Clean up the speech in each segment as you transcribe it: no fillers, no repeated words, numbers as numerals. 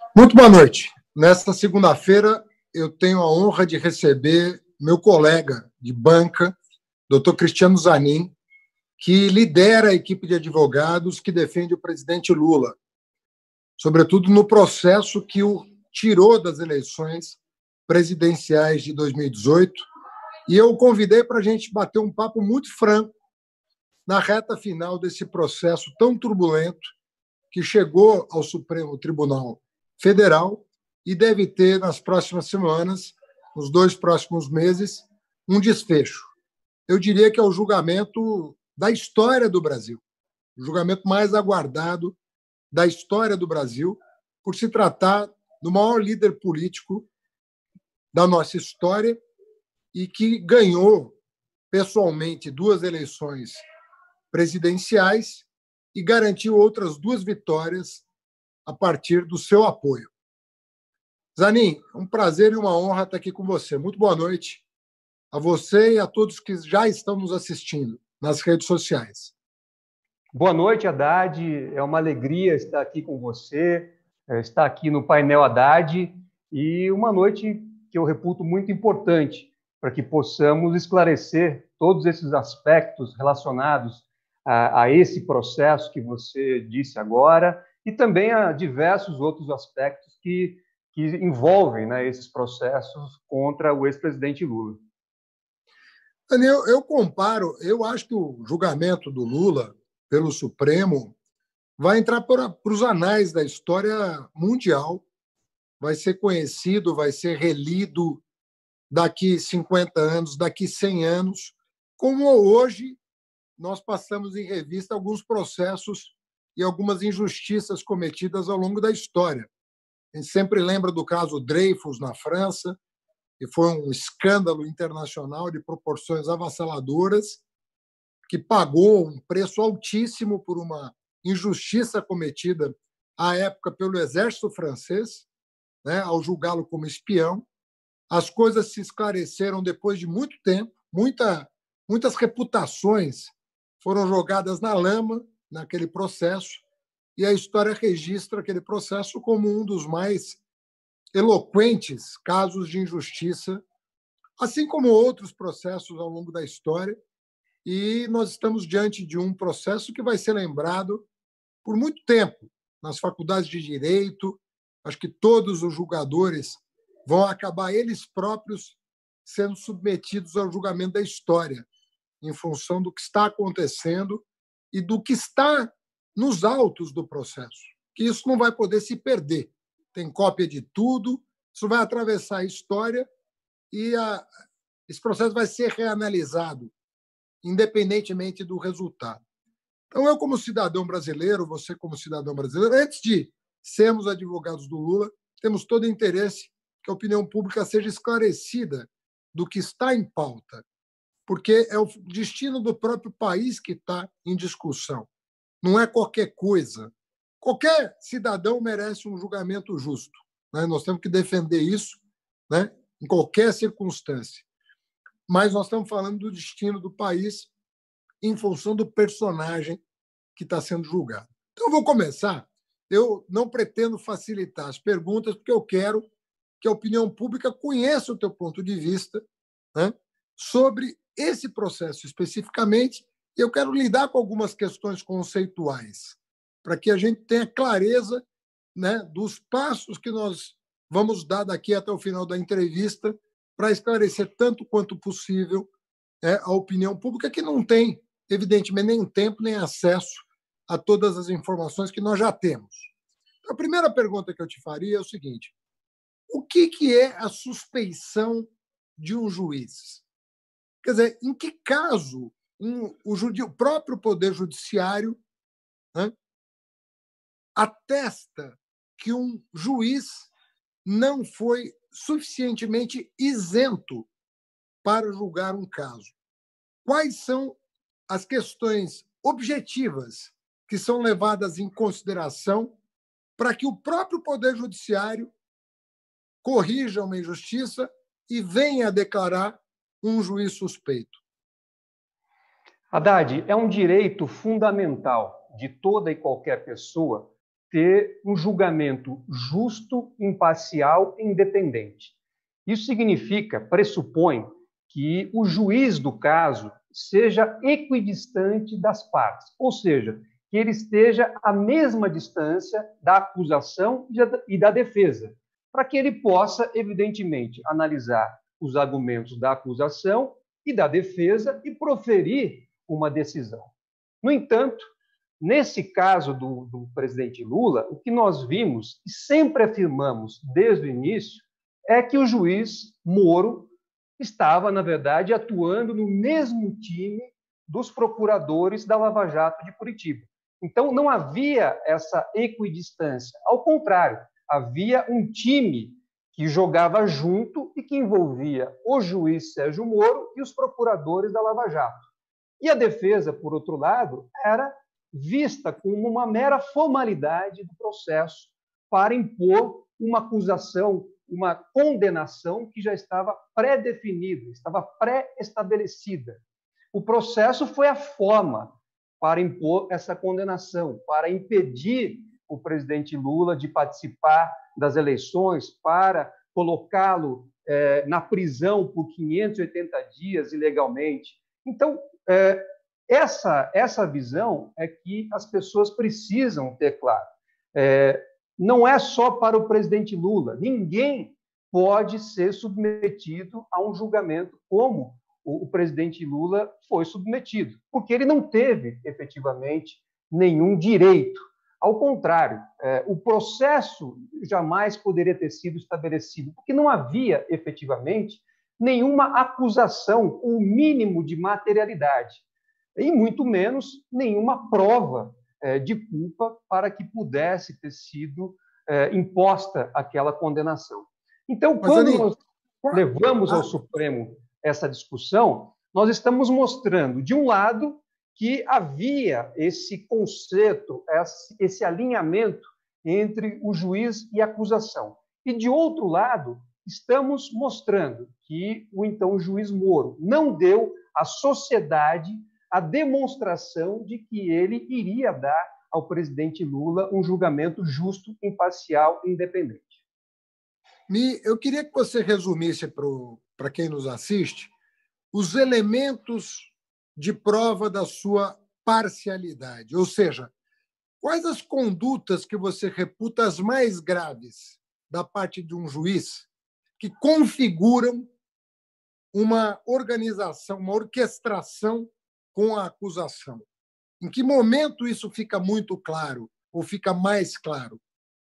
Muito boa noite. Nesta segunda-feira, eu tenho a honra de receber meu colega de banca, Dr. Cristiano Zanin, que lidera a equipe de advogados que defende o presidente Lula, sobretudo no processo que o tirou das eleições presidenciais de 2018. E eu o convidei para a gente bater um papo muito franco na reta final desse processo tão turbulento que chegou ao Supremo Tribunal Federal e deve ter, nas próximas semanas, nos 2 próximos meses, um desfecho. Eu diria que é o julgamento da história do Brasil, o julgamento mais aguardado da história do Brasil, por se tratar do maior líder político da nossa história e que ganhou pessoalmente 2 eleições presidenciais e garantiu outras 2 vitórias a partir do seu apoio. Zanin, um prazer e uma honra estar aqui com você. Muito boa noite a você e a todos que já estão nos assistindo nas redes sociais. Boa noite, Haddad. É uma alegria estar aqui com você, estar aqui no painel Haddad, e uma noite que eu reputo muito importante para que possamos esclarecer todos esses aspectos relacionados a esse processo que você disse agora e também a diversos outros aspectos que envolvem, né, esses processos contra o ex-presidente Lula. Daniel, eu acho que o julgamento do Lula pelo Supremo vai entrar para os anais da história mundial, vai ser conhecido, vai ser relido daqui 50 anos, daqui 100 anos, como hoje nós passamos em revista alguns processos e algumas injustiças cometidas ao longo da história. A gente sempre lembra do caso Dreyfus na França, que foi um escândalo internacional de proporções avassaladoras, que pagou um preço altíssimo por uma injustiça cometida à época pelo exército francês, né, ao julgá-lo como espião. As coisas se esclareceram depois de muito tempo, muitas reputações foram jogadas na lama naquele processo, e a história registra aquele processo como um dos mais eloquentes casos de injustiça, assim como outros processos ao longo da história. E nós estamos diante de um processo que vai ser lembrado por muito tempo nas faculdades de direito. Acho que todos os julgadores vão acabar eles próprios sendo submetidos ao julgamento da história, em função do que está acontecendo e do que está nos autos do processo, que isso não vai poder se perder. Tem cópia de tudo, isso vai atravessar a história e esse processo vai ser reanalisado, independentemente do resultado. Então, eu, como cidadão brasileiro, você, como cidadão brasileiro, antes de sermos advogados do Lula, temos todo o interesse que a opinião pública seja esclarecida do que está em pauta, porque é o destino do próprio país que está em discussão. Não é qualquer coisa. Qualquer cidadão merece um julgamento justo, né? Nós temos que defender isso, né, em qualquer circunstância. Mas nós estamos falando do destino do país em função do personagem que está sendo julgado. Então, eu vou começar. Eu não pretendo facilitar as perguntas, porque eu quero que a opinião pública conheça o teu ponto de vista, né, sobre esse processo especificamente, e eu quero lidar com algumas questões conceituais, para que a gente tenha clareza, né, dos passos que nós vamos dar daqui até o final da entrevista para esclarecer tanto quanto possível a opinião pública, que não tem, evidentemente, nem tempo nem acesso a todas as informações que nós já temos. A primeira pergunta que eu te faria é o seguinte: o que é a suspeição de um juiz? Quer dizer, em que caso o próprio Poder Judiciário, né, atesta que um juiz não foi suficientemente isento para julgar um caso? Quais são as questões objetivas que são levadas em consideração para que o próprio Poder Judiciário corrija uma injustiça e venha a declarar um juiz suspeito? Haddad, é um direito fundamental de toda e qualquer pessoa ter um julgamento justo, imparcial e independente. Isso significa, pressupõe, que o juiz do caso seja equidistante das partes, ou seja, que ele esteja à mesma distância da acusação e da defesa, para que ele possa, evidentemente, analisar os argumentos da acusação e da defesa e proferir uma decisão. No entanto, nesse caso do presidente Lula, o que nós vimos e sempre afirmamos desde o início é que o juiz Moro estava, na verdade, atuando no mesmo time dos procuradores da Lava Jato de Curitiba. Então, não havia essa equidistância. Ao contrário, havia um time que jogava junto e que envolvia o juiz Sérgio Moro e os procuradores da Lava Jato. E a defesa, por outro lado, era vista como uma mera formalidade do processo para impor uma acusação, uma condenação que já estava pré-definida, estava pré-estabelecida. O processo foi a forma para impor essa condenação, para impedir o presidente Lula de participar das eleições, para colocá-lo na prisão por 580 dias ilegalmente. Então, essa visão é que as pessoas precisam ter claro. Não é só para o presidente Lula. Ninguém pode ser submetido a um julgamento como o presidente Lula foi submetido, porque ele não teve, efetivamente, nenhum direito. Ao contrário, o processo jamais poderia ter sido estabelecido, porque não havia, efetivamente, nenhuma acusação, o mínimo de materialidade, e muito menos nenhuma prova de culpa para que pudesse ter sido imposta aquela condenação. Então, quando nós levamos ao Supremo essa discussão, nós estamos mostrando, de um lado, que havia esse conceito, esse alinhamento entre o juiz e a acusação. E, de outro lado, estamos mostrando que o então juiz Moro não deu à sociedade a demonstração de que ele iria dar ao presidente Lula um julgamento justo, imparcial e independente. Eu queria que você resumisse para quem nos assiste os elementos de prova da sua parcialidade, ou seja, quais as condutas que você reputa as mais graves da parte de um juiz que configuram uma organização, uma orquestração com a acusação? Em que momento isso fica muito claro ou fica mais claro?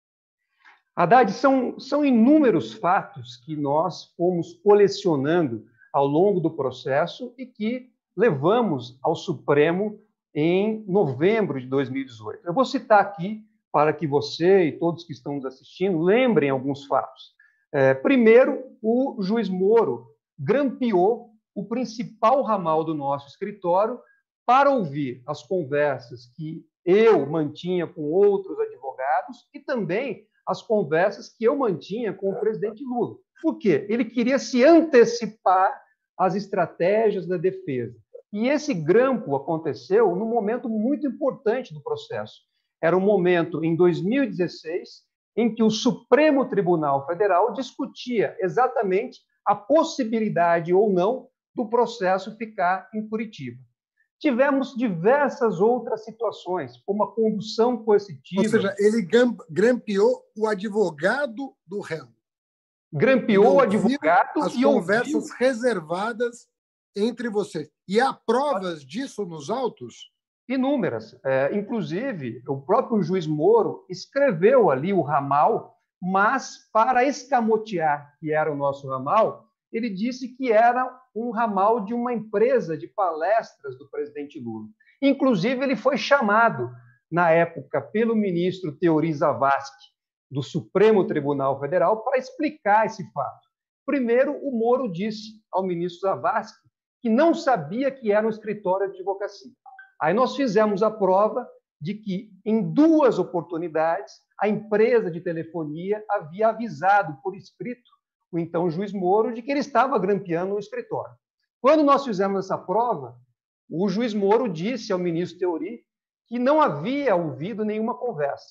Haddad, são inúmeros fatos que nós fomos colecionando ao longo do processo e que levamos ao Supremo em novembro de 2018. Eu vou citar aqui para que você e todos que estão nos assistindo lembrem alguns fatos. Primeiro, o juiz Moro grampeou o principal ramal do nosso escritório para ouvir as conversas que eu mantinha com outros advogados e também as conversas que eu mantinha com o presidente Lula. Por quê? Ele queria se antecipar às estratégias da defesa. E esse grampo aconteceu num momento muito importante do processo. Era um momento, em 2016, em que o Supremo Tribunal Federal discutia exatamente a possibilidade ou não do processo ficar em Curitiba. Tivemos diversas outras situações, como a condução coercitiva. Ou seja, ele grampeou o advogado do réu. Grampeou o advogado as conversas reservadas entre vocês. E há provas disso nos autos? Inúmeras. Inclusive, o próprio juiz Moro escreveu ali o ramal, mas para escamotear que era o nosso ramal, ele disse que era um ramal de uma empresa de palestras do presidente Lula. Inclusive, ele foi chamado, na época, pelo ministro Teori Zavascki, do Supremo Tribunal Federal, para explicar esse fato. Primeiro, o Moro disse ao ministro Zavascki que não sabia que era um escritório de advocacia. Aí nós fizemos a prova de que, em 2 oportunidades, a empresa de telefonia havia avisado por escrito o então juiz Moro de que ele estava grampeando o escritório. Quando nós fizemos essa prova, o juiz Moro disse ao ministro Teori que não havia ouvido nenhuma conversa.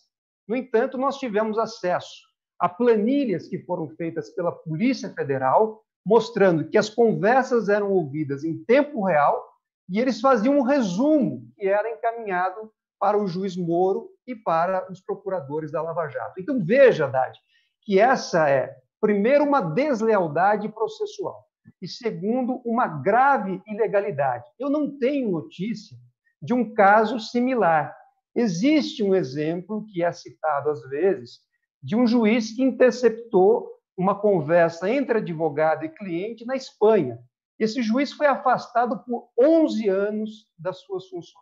No entanto, nós tivemos acesso a planilhas que foram feitas pela Polícia Federal, mostrando que as conversas eram ouvidas em tempo real e eles faziam um resumo que era encaminhado para o juiz Moro e para os procuradores da Lava Jato. Então, veja, Haddad, que essa é, primeiro, uma deslealdade processual e, segundo, uma grave ilegalidade. Eu não tenho notícia de um caso similar. Existe um exemplo que é citado às vezes de um juiz que interceptou uma conversa entre advogado e cliente na Espanha. Esse juiz foi afastado por 11 anos das suas funções.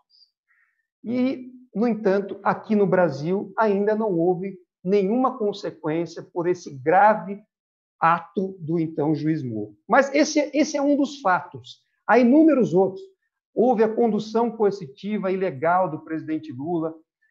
E, no entanto, aqui no Brasil ainda não houve nenhuma consequência por esse grave ato do então juiz Moro. Mas esse é um dos fatos. Há inúmeros outros. Houve a condução coercitiva ilegal do presidente Lula,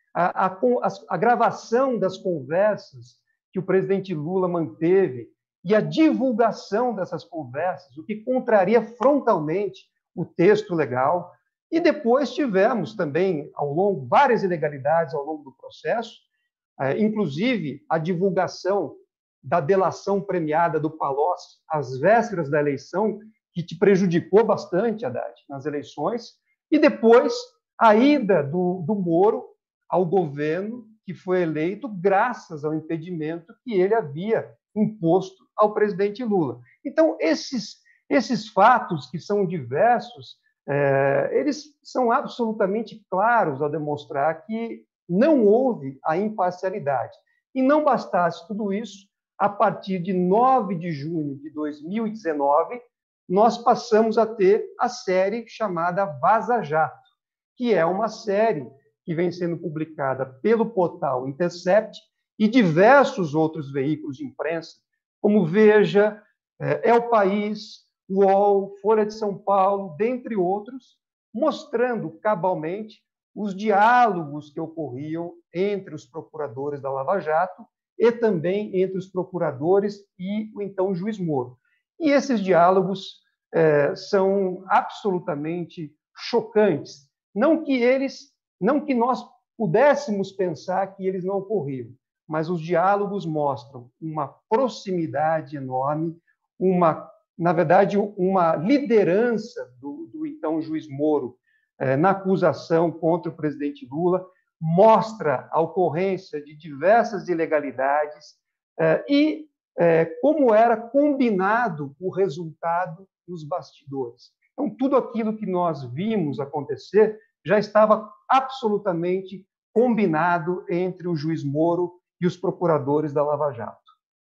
a gravação das conversas que o presidente Lula manteve e a divulgação dessas conversas, o que contraria frontalmente o texto legal. E depois tivemos também, ao longo, várias ilegalidades ao longo do processo, inclusive a divulgação da delação premiada do Palocci às vésperas da eleição, que te prejudicou bastante, Haddad, nas eleições, e depois a ida do Moro ao governo, que foi eleito graças ao impedimento que ele havia imposto ao presidente Lula. Então, esses fatos, que são diversos, eles são absolutamente claros ao demonstrar que não houve a imparcialidade. E não bastasse tudo isso, a partir de 9 de junho de 2019, nós passamos a ter a série chamada Vaza Jato, que é uma série que vem sendo publicada pelo portal Intercept e diversos outros veículos de imprensa, como Veja, É o País, UOL, Folha de São Paulo, dentre outros, mostrando cabalmente os diálogos que ocorriam entre os procuradores da Lava Jato e também entre os procuradores e o então juiz Moro. E esses diálogos são absolutamente chocantes. Não que nós pudéssemos pensar que eles não ocorriam, mas os diálogos mostram uma proximidade enorme, na verdade, uma liderança do então juiz Moro na acusação contra o presidente Lula, mostra a ocorrência de diversas ilegalidades e como era combinado o resultado nos bastidores. Então, tudo aquilo que nós vimos acontecer já estava absolutamente combinado entre o juiz Moro e os procuradores da Lava Jato.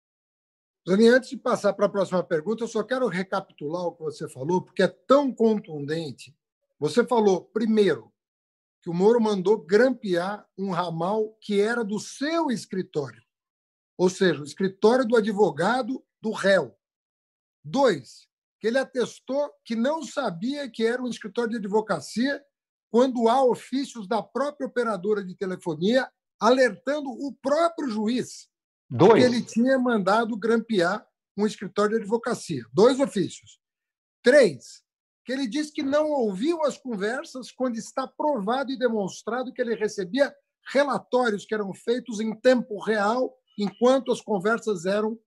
Zani, antes de passar para a próxima pergunta, eu só quero recapitular o que você falou, porque é tão contundente. Você falou, primeiro, que o Moro mandou grampear um ramal que era do seu escritório, ou seja, o escritório do advogado do réu. 2, que ele atestou que não sabia que era um escritório de advocacia quando há ofícios da própria operadora de telefonia alertando o próprio juiz que ele tinha mandado grampear um escritório de advocacia. 2 ofícios. 3, que ele disse que não ouviu as conversas quando está provado e demonstrado que ele recebia relatórios que eram feitos em tempo real enquanto as conversas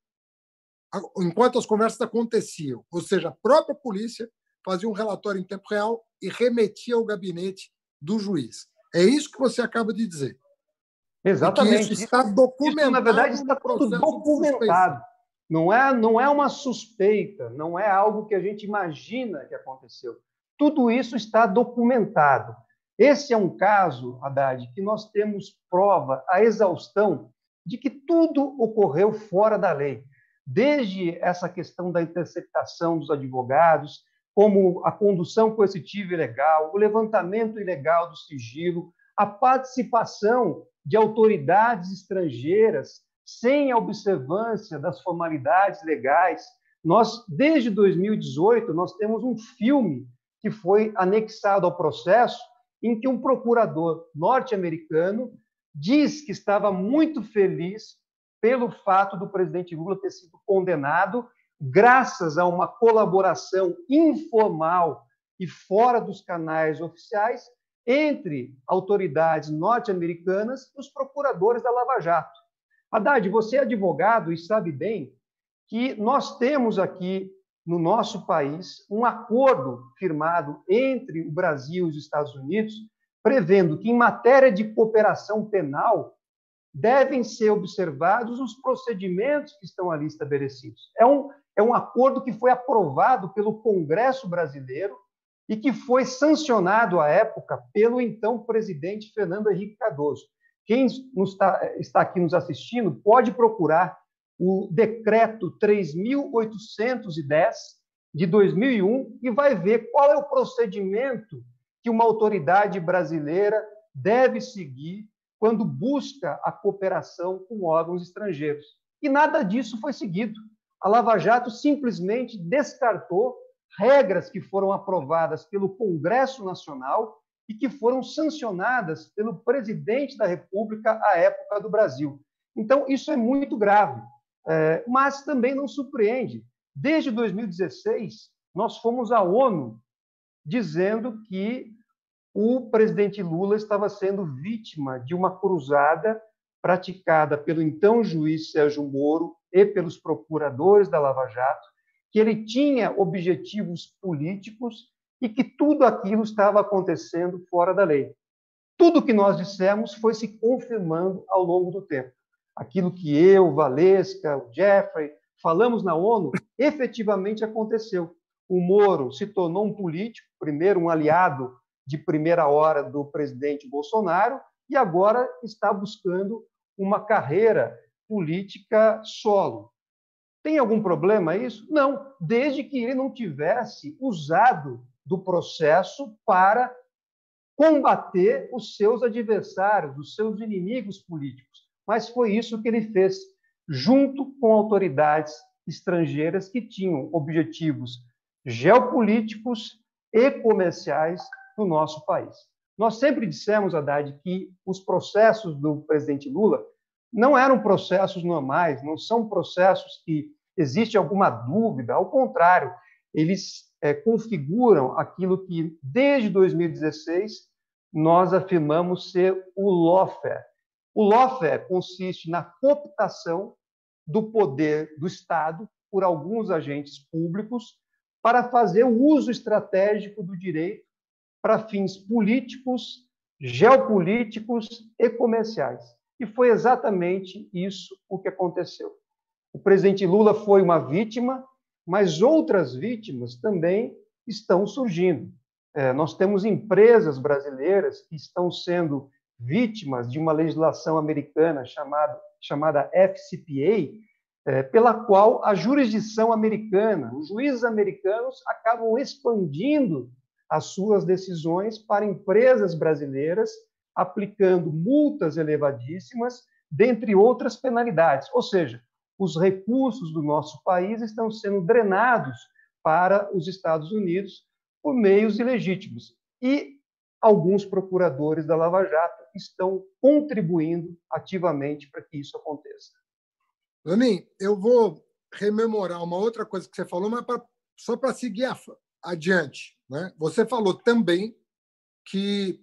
aconteciam. Ou seja, a própria polícia fazia um relatório em tempo real e remetia ao gabinete do juiz. É isso que você acaba de dizer. Exatamente. Isso está documentado. Isso, na verdade, está tudo documentado. Não é uma suspeita, não é algo que a gente imagina que aconteceu. Tudo isso está documentado. Esse é um caso, Haddad, que nós temos prova, a exaustão, de que tudo ocorreu fora da lei. Desde essa questão da interceptação dos advogados, como a condução coercitiva ilegal, o levantamento ilegal do sigilo, a participação de autoridades estrangeiras sem a observância das formalidades legais. Nós, desde 2018, nós temos um filme que foi anexado ao processo em que um procurador norte-americano diz que estava muito feliz pelo fato do presidente Lula ter sido condenado graças a uma colaboração informal e fora dos canais oficiais entre autoridades norte-americanas e os procuradores da Lava Jato. Haddad, você é advogado e sabe bem que nós temos aqui no nosso país um acordo firmado entre o Brasil e os Estados Unidos, prevendo que, em matéria de cooperação penal, devem ser observados os procedimentos que estão ali estabelecidos. É um acordo que foi aprovado pelo Congresso brasileiro e que foi sancionado à época pelo então presidente Fernando Henrique Cardoso. Quem está aqui nos assistindo pode procurar o decreto 3.810 de 2001 e vai ver qual é o procedimento que uma autoridade brasileira deve seguir quando busca a cooperação com órgãos estrangeiros. E nada disso foi seguido. A Lava Jato simplesmente descartou regras que foram aprovadas pelo Congresso Nacional e que foram sancionadas pelo presidente da República à época do Brasil. Então, isso é muito grave, mas também não surpreende. Desde 2016, nós fomos à ONU dizendo que o presidente Lula estava sendo vítima de uma cruzada praticada pelo então juiz Sérgio Moro e pelos procuradores da Lava Jato, que ele tinha objetivos políticos e que tudo aquilo estava acontecendo fora da lei. Tudo que nós dissemos foi se confirmando ao longo do tempo. Aquilo que eu, Valesca, o Jeffrey, falamos na ONU, efetivamente aconteceu. O Moro se tornou um político, primeiro um aliado de primeira hora do presidente Bolsonaro, e agora está buscando uma carreira política solo. Tem algum problema isso? Não, desde que ele não tivesse usado do processo para combater os seus adversários, os seus inimigos políticos. Mas foi isso que ele fez, junto com autoridades estrangeiras que tinham objetivos geopolíticos e comerciais no nosso país. Nós sempre dissemos, Haddad, que os processos do presidente Lula não eram processos normais, não são processos que existe alguma dúvida, ao contrário, eles configuram aquilo que, desde 2016, nós afirmamos ser o lawfare. O lawfare consiste na cooptação do poder do Estado por alguns agentes públicos para fazer o uso estratégico do direito para fins políticos, geopolíticos e comerciais. E foi exatamente isso o que aconteceu. O presidente Lula foi uma vítima, mas outras vítimas também estão surgindo. Nós temos empresas brasileiras que estão sendo vítimas de uma legislação americana chamada FCPA, pela qual a jurisdição americana, os juízes americanos acabam expandindo as suas decisões para empresas brasileiras, aplicando multas elevadíssimas, dentre outras penalidades. Ou seja, os recursos do nosso país estão sendo drenados para os Estados Unidos por meios ilegítimos. E alguns procuradores da Lava Jato estão contribuindo ativamente para que isso aconteça. Lenin, eu vou rememorar uma outra coisa que você falou, mas só para seguir adiante. Né? Você falou também que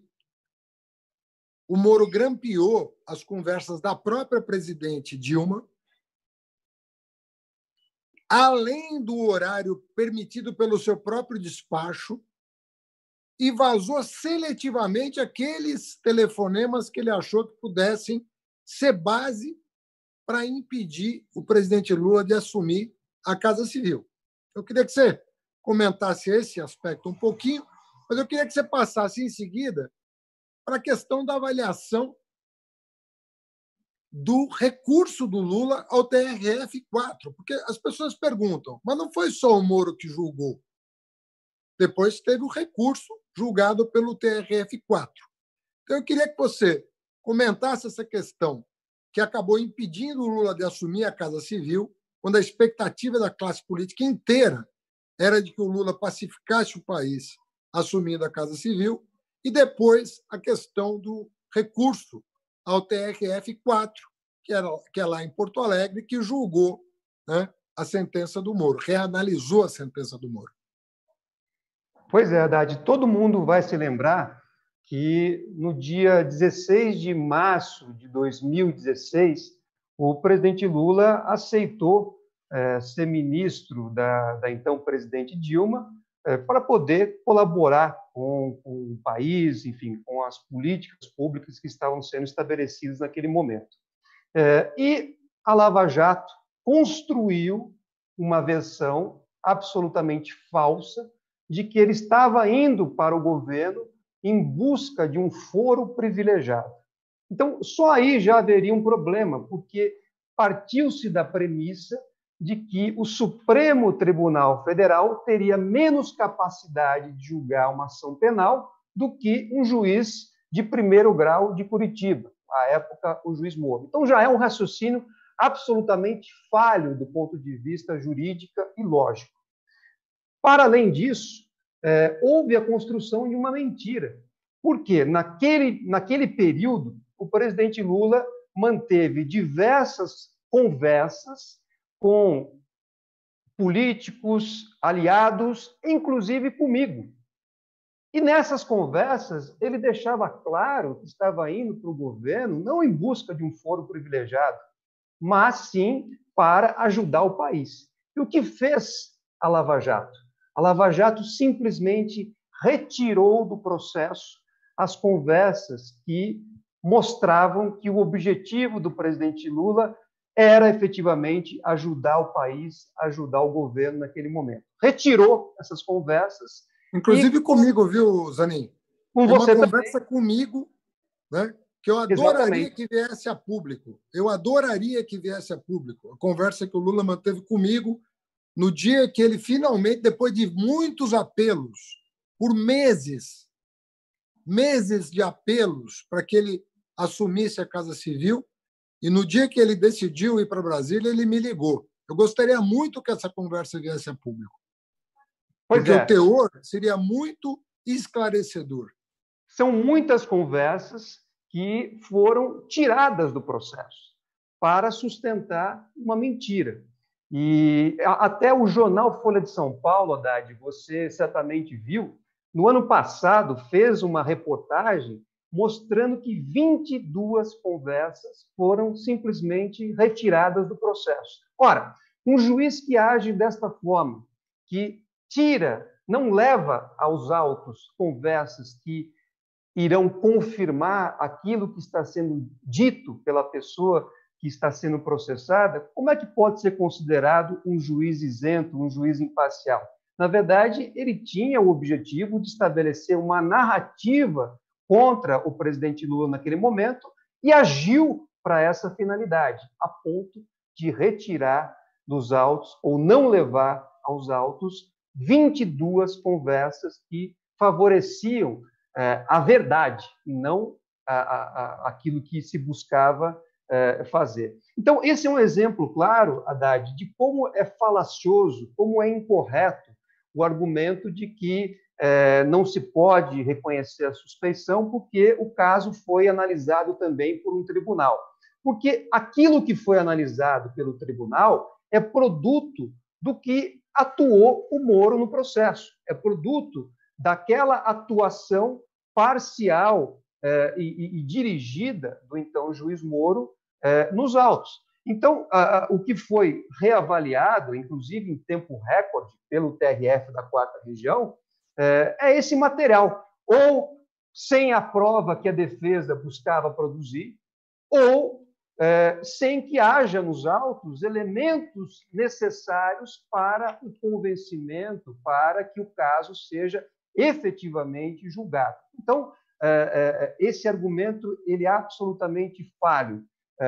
o Moro grampeou as conversas da própria presidente Dilma, além do horário permitido pelo seu próprio despacho, e vazou seletivamente aqueles telefonemas que ele achou que pudessem ser base para impedir o presidente Lula de assumir a Casa Civil. Eu queria que você comentasse esse aspecto um pouquinho, mas eu queria que você passasse em seguida para a questão da avaliação do recurso do Lula ao TRF-4, porque as pessoas perguntam, mas não foi só o Moro que julgou. Depois teve o recurso julgado pelo TRF-4. Então, eu queria que você comentasse essa questão que acabou impedindo o Lula de assumir a Casa Civil, quando a expectativa da classe política inteira era de que o Lula pacificasse o país assumindo a Casa Civil, e depois a questão do recurso ao TRF-4, que é lá em Porto Alegre, que julgou, né, a sentença do Moro, reanalisou a sentença do Moro. Pois é, Haddad, todo mundo vai se lembrar que no dia 16 de março de 2016, o presidente Lula aceitou ser ministro da então presidente Dilma, para poder colaborar com o país, enfim, com as políticas públicas que estavam sendo estabelecidas naquele momento. E a Lava Jato construiu uma versão absolutamente falsa de que ele estava indo para o governo em busca de um foro privilegiado. Então, só aí já haveria um problema, porque partiu-se da premissa de que o Supremo Tribunal Federal teria menos capacidade de julgar uma ação penal do que um juiz de primeiro grau de Curitiba, à época o juiz Moro. Então, já é um raciocínio absolutamente falho do ponto de vista jurídico e lógico. Para além disso, houve a construção de uma mentira. Porque naquele período, o presidente Lula manteve diversas conversas com políticos, aliados, inclusive comigo. E nessas conversas, ele deixava claro que estava indo para o governo não em busca de um foro privilegiado, mas sim para ajudar o país. E o que fez a Lava Jato? A Lava Jato simplesmente retirou do processo as conversas que mostravam que o objetivo do presidente Lula era efetivamente ajudar o país, ajudar o governo naquele momento. Retirou essas conversas. Inclusive comigo, viu, Zanin? Com Tem você uma conversa também. Comigo, né, que eu adoraria que viesse a público. Eu adoraria que viesse a público. A conversa que o Lula manteve comigo no dia que ele finalmente, depois de muitos apelos, por meses de apelos para que ele assumisse a Casa Civil, e no dia que ele decidiu ir para Brasília, ele me ligou. Eu gostaria muito que essa conversa viesse a público, porque o teor seria muito esclarecedor. São muitas conversas que foram tiradas do processo para sustentar uma mentira. E até o jornal Folha de São Paulo, Haddad, você certamente viu, no ano passado fez uma reportagem mostrando que 22 conversas foram simplesmente retiradas do processo. Ora, um juiz que age desta forma, que tira, não leva aos autos conversas que irão confirmar aquilo que está sendo dito pela pessoa que está sendo processada, como é que pode ser considerado um juiz isento, um juiz imparcial? Na verdade, ele tinha o objetivo de estabelecer uma narrativa contra o presidente Lula naquele momento e agiu para essa finalidade, a ponto de retirar dos autos ou não levar aos autos 22 conversas que favoreciam a verdade e não aquilo que se buscava fazer. Então, esse é um exemplo claro, Haddad, de como é falacioso, como é incorreto o argumento de que não se pode reconhecer a suspeição porque o caso foi analisado também por um tribunal. Porque aquilo que foi analisado pelo tribunal é produto do que atuou o Moro no processo, é produto daquela atuação parcial e dirigida do então juiz Moro nos autos. Então, o que foi reavaliado, inclusive em tempo recorde, pelo TRF da 4ª Região, é esse material, ou sem a prova que a defesa buscava produzir, ou sem que haja nos autos elementos necessários para o convencimento, para que o caso seja efetivamente julgado. Então, esse argumento ele é absolutamente falho.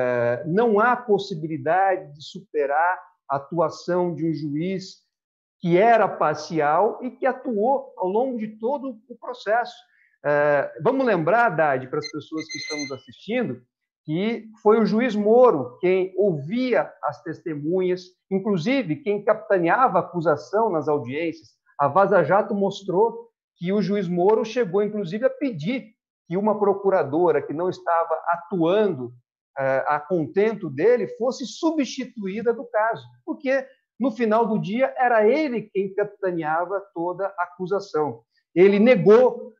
Não há possibilidade de superar a atuação de um juiz que era parcial e que atuou ao longo de todo o processo. Vamos lembrar, Haddad, para as pessoas que estão nos assistindo, que foi o juiz Moro quem ouvia as testemunhas, inclusive quem capitaneava a acusação nas audiências. A Vaza Jato mostrou que o juiz Moro chegou, inclusive, a pedir que uma procuradora que não estava atuando a contento dele fosse substituída do caso, porque, no final do dia, era ele quem capitaneava toda a acusação. ele negou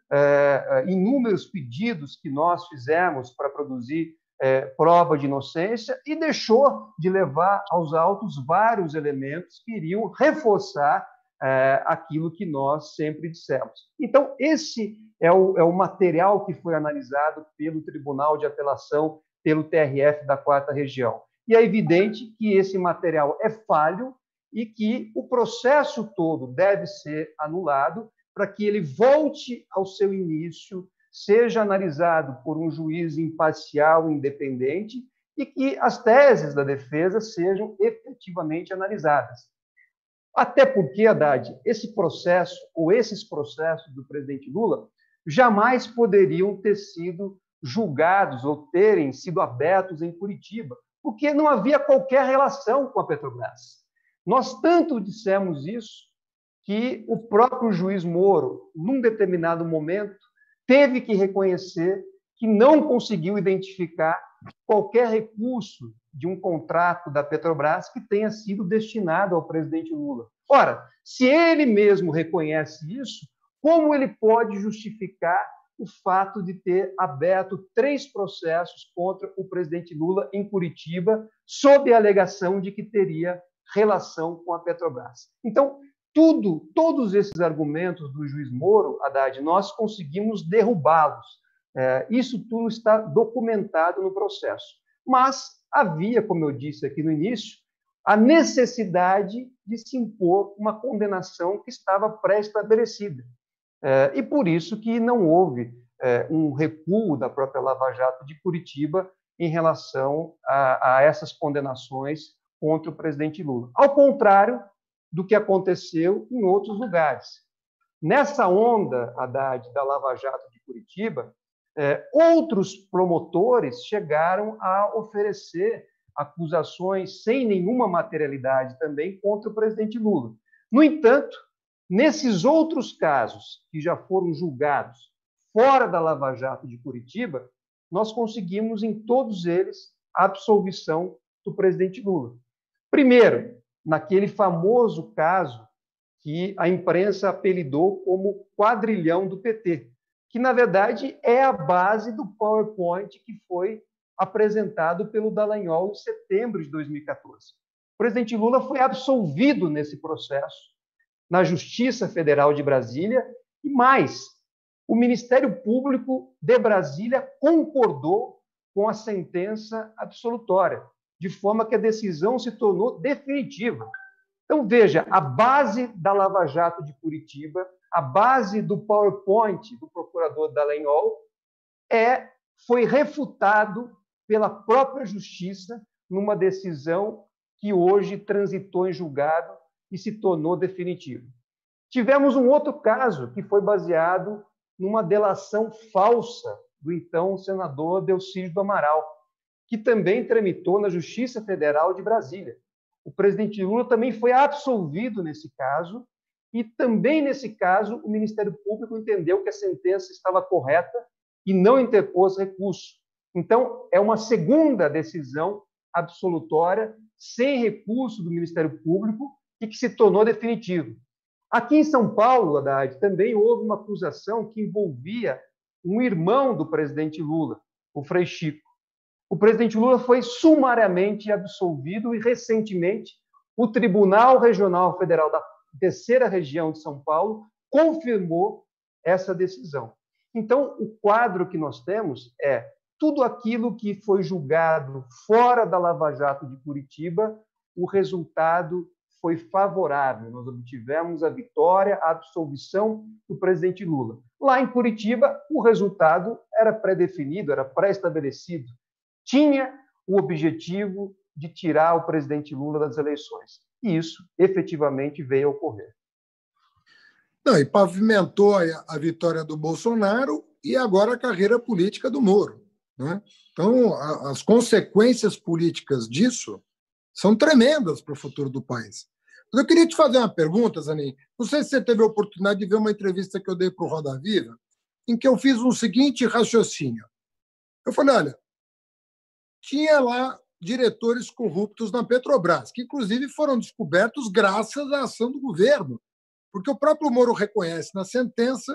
inúmeros pedidos que nós fizemos para produzir prova de inocência e deixou de levar aos autos vários elementos que iriam reforçar aquilo que nós sempre dissemos. Então, esse é o material que foi analisado pelo Tribunal de Apelação, pelo TRF da 4ª Região. E é evidente que esse material é falho e que o processo todo deve ser anulado para que ele volte ao seu início, seja analisado por um juiz imparcial e independente e que as teses da defesa sejam efetivamente analisadas. Até porque, Haddad, esse processo ou esses processos do presidente Lula jamais poderiam ter sido julgados ou terem sido abertos em Curitiba, porque não havia qualquer relação com a Petrobras. Nós tanto dissemos isso que o próprio juiz Moro, num determinado momento, teve que reconhecer que não conseguiu identificar qualquer recurso de um contrato da Petrobras que tenha sido destinado ao presidente Lula. Ora, se ele mesmo reconhece isso, como ele pode justificar o fato de ter aberto 3 processos contra o presidente Lula em Curitiba, sob a alegação de que teria relação com a Petrobras? Então, todos esses argumentos do juiz Moro, Haddad, nós conseguimos derrubá-los. Isso tudo está documentado no processo. Mas havia, como eu disse aqui no início, a necessidade de se impor uma condenação que estava pré-estabelecida. E por isso que não houve um recuo da própria Lava Jato de Curitiba em relação a essas condenações contra o presidente Lula. Ao contrário do que aconteceu em outros lugares. Nessa onda, Haddad, da Lava Jato de Curitiba, outros promotores chegaram a oferecer acusações sem nenhuma materialidade também contra o presidente Lula. No entanto, nesses outros casos que já foram julgados fora da Lava Jato de Curitiba, nós conseguimos em todos eles a absolvição do presidente Lula. Primeiro, naquele famoso caso que a imprensa apelidou como quadrilhão do PT, que, na verdade, é a base do PowerPoint que foi apresentado pelo Dallagnol em setembro de 2014. O presidente Lula foi absolvido nesse processo na Justiça Federal de Brasília e, mais, o Ministério Público de Brasília concordou com a sentença absolutória, de forma que a decisão se tornou definitiva. Então, veja, a base da Lava Jato de Curitiba, a base do PowerPoint do procurador Dallagnol foi refutado pela própria Justiça numa decisão que hoje transitou em julgado e se tornou definitivo. Tivemos um outro caso que foi baseado numa delação falsa do então senador Delcídio do Amaral, que também tramitou na Justiça Federal de Brasília. O presidente Lula também foi absolvido nesse caso e também nesse caso o Ministério Público entendeu que a sentença estava correta e não interpôs recurso. Então, é uma segunda decisão absolutória sem recurso do Ministério Público e que se tornou definitivo. Aqui em São Paulo, Haddad, também houve uma acusação que envolvia um irmão do presidente Lula, o Frei Chico. O presidente Lula foi sumariamente absolvido e, recentemente, o Tribunal Regional Federal da 3ª Região de São Paulo confirmou essa decisão. Então, o quadro que nós temos é tudo aquilo que foi julgado fora da Lava Jato de Curitiba, o resultado foi favorável. Nós obtivemos a vitória, a absolvição do presidente Lula. Lá em Curitiba, o resultado era pré-definido, era pré-estabelecido. Tinha o objetivo de tirar o presidente Lula das eleições. E isso, efetivamente, veio a ocorrer. Não, e pavimentou a vitória do Bolsonaro e agora a carreira política do Moro, né? Então, as consequências políticas disso são tremendas para o futuro do país. Mas eu queria te fazer uma pergunta, Zanin. Não sei se você teve a oportunidade de ver uma entrevista que eu dei para o Roda Viva, em que eu fiz um seguinte raciocínio. Eu falei, olha, tinha lá diretores corruptos na Petrobras, que inclusive foram descobertos graças à ação do governo, porque o próprio Moro reconhece na sentença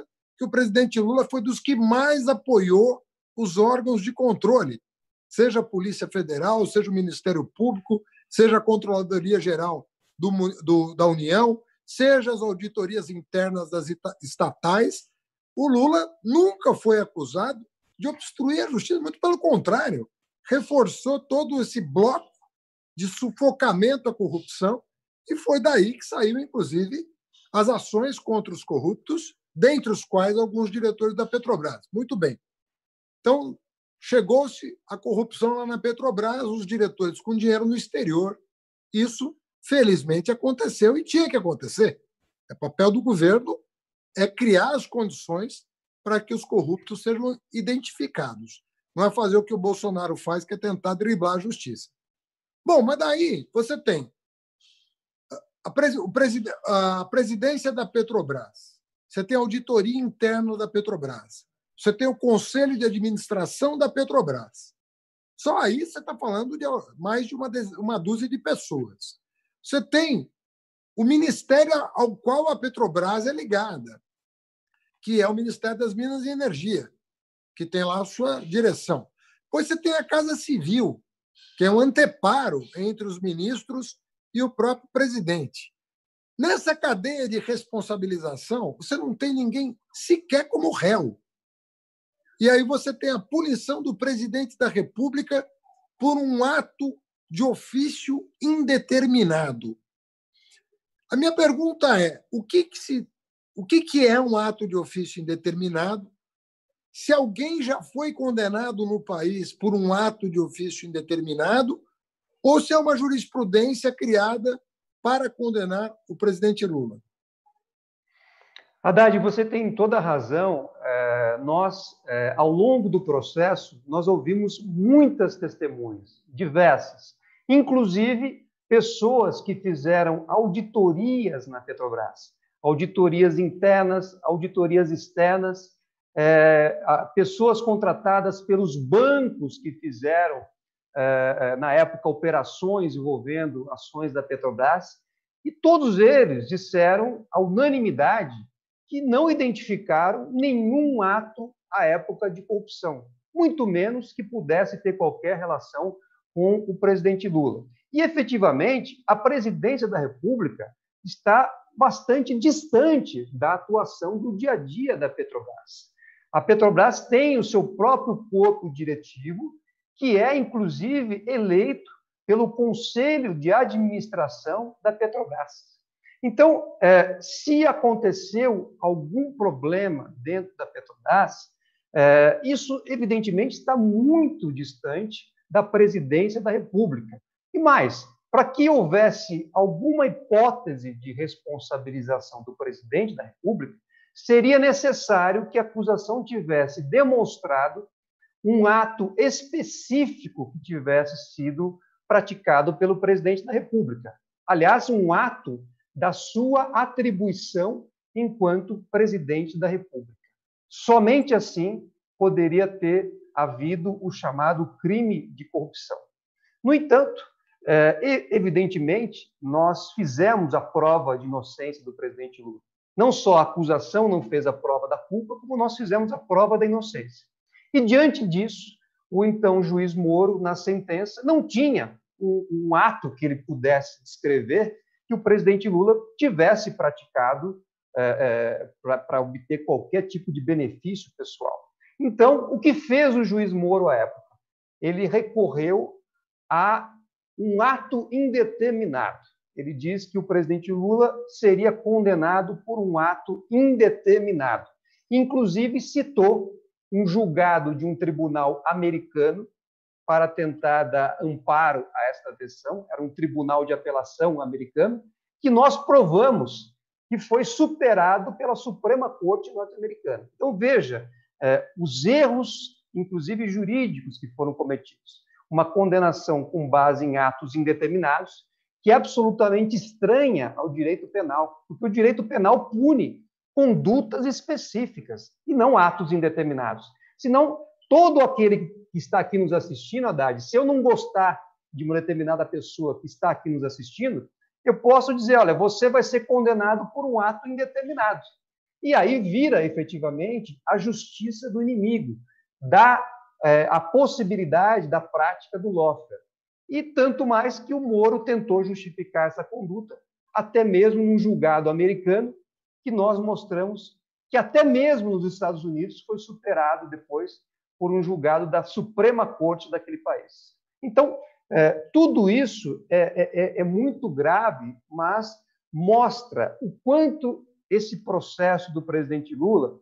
que o presidente Lula foi dos que mais apoiou os órgãos de controle, seja a Polícia Federal, seja o Ministério Público, seja a Controladoria Geral da União, seja as auditorias internas das estatais. O Lula nunca foi acusado de obstruir a justiça, muito pelo contrário, reforçou todo esse bloco de sufocamento à corrupção, e foi daí que saiu, inclusive, as ações contra os corruptos, dentre os quais alguns diretores da Petrobras. Muito bem. Então, chegou-se a corrupção lá na Petrobras, os diretores com dinheiro no exterior. Isso, felizmente, aconteceu e tinha que acontecer. O papel do governo é criar as condições para que os corruptos sejam identificados. Não é fazer o que o Bolsonaro faz, que é tentar driblar a justiça. Bom, mas daí você tem a presidência da Petrobras, você tem a auditoria interna da Petrobras, você tem o conselho de administração da Petrobras. Só aí você está falando de mais de uma dúzia de pessoas. Você tem o ministério ao qual a Petrobras é ligada, que é o Ministério das Minas e Energia, que tem lá a sua direção. Depois você tem a Casa Civil, que é um anteparo entre os ministros e o próprio presidente. Nessa cadeia de responsabilização, você não tem ninguém sequer como réu. E aí você tem a punição do presidente da República por um ato de ofício indeterminado. A minha pergunta é: o que é um ato de ofício indeterminado? Se alguém já foi condenado no país por um ato de ofício indeterminado, ou se é uma jurisprudência criada para condenar o presidente Lula? Haddad, você tem toda a razão. Nós, ao longo do processo, nós ouvimos muitas testemunhas, diversas, inclusive pessoas que fizeram auditorias na Petrobras, auditorias internas, auditorias externas, pessoas contratadas pelos bancos que fizeram, na época, operações envolvendo ações da Petrobras, e todos eles disseram, à unanimidade, que não identificaram nenhum ato à época de corrupção, muito menos que pudesse ter qualquer relação com o presidente Lula. E, efetivamente, a presidência da República está bastante distante da atuação do dia a dia da Petrobras. A Petrobras tem o seu próprio corpo diretivo, que é, inclusive, eleito pelo Conselho de Administração da Petrobras. Então, se aconteceu algum problema dentro da Petrobras, isso, evidentemente, está muito distante da presidência da República. E mais, para que houvesse alguma hipótese de responsabilização do presidente da República, seria necessário que a acusação tivesse demonstrado um ato específico que tivesse sido praticado pelo presidente da República. Aliás, um ato da sua atribuição enquanto presidente da República. Somente assim poderia ter havido o chamado crime de corrupção. No entanto, evidentemente, nós fizemos a prova de inocência do presidente Lula. Não só a acusação não fez a prova da culpa, como nós fizemos a prova da inocência. E, diante disso, o então juiz Moro, na sentença, não tinha um ato que ele pudesse descrever que o presidente Lula tivesse praticado para obter qualquer tipo de benefício pessoal. Então, o que fez o juiz Moro à época? Ele recorreu a um ato indeterminado. Ele diz que o presidente Lula seria condenado por um ato indeterminado. Inclusive, citou um julgado de um tribunal americano para tentar dar amparo a esta decisão, era um tribunal de apelação americano, que nós provamos que foi superado pela Suprema Corte norte-americana. Então, veja, os erros, inclusive jurídicos, que foram cometidos. Uma condenação com base em atos indeterminados, que é absolutamente estranha ao direito penal, porque o direito penal pune condutas específicas e não atos indeterminados. Senão, todo aquele que está aqui nos assistindo, Haddad, se eu não gostar de uma determinada pessoa que está aqui nos assistindo, eu posso dizer, olha, você vai ser condenado por um ato indeterminado. E aí vira, efetivamente, a justiça do inimigo, dá a possibilidade da prática do lawfare. E tanto mais que o Moro tentou justificar essa conduta, até mesmo num julgado americano, que nós mostramos que até mesmo nos Estados Unidos foi superado depois por um julgado da Suprema Corte daquele país. Então, tudo isso é muito grave, mas mostra o quanto esse processo do presidente Lula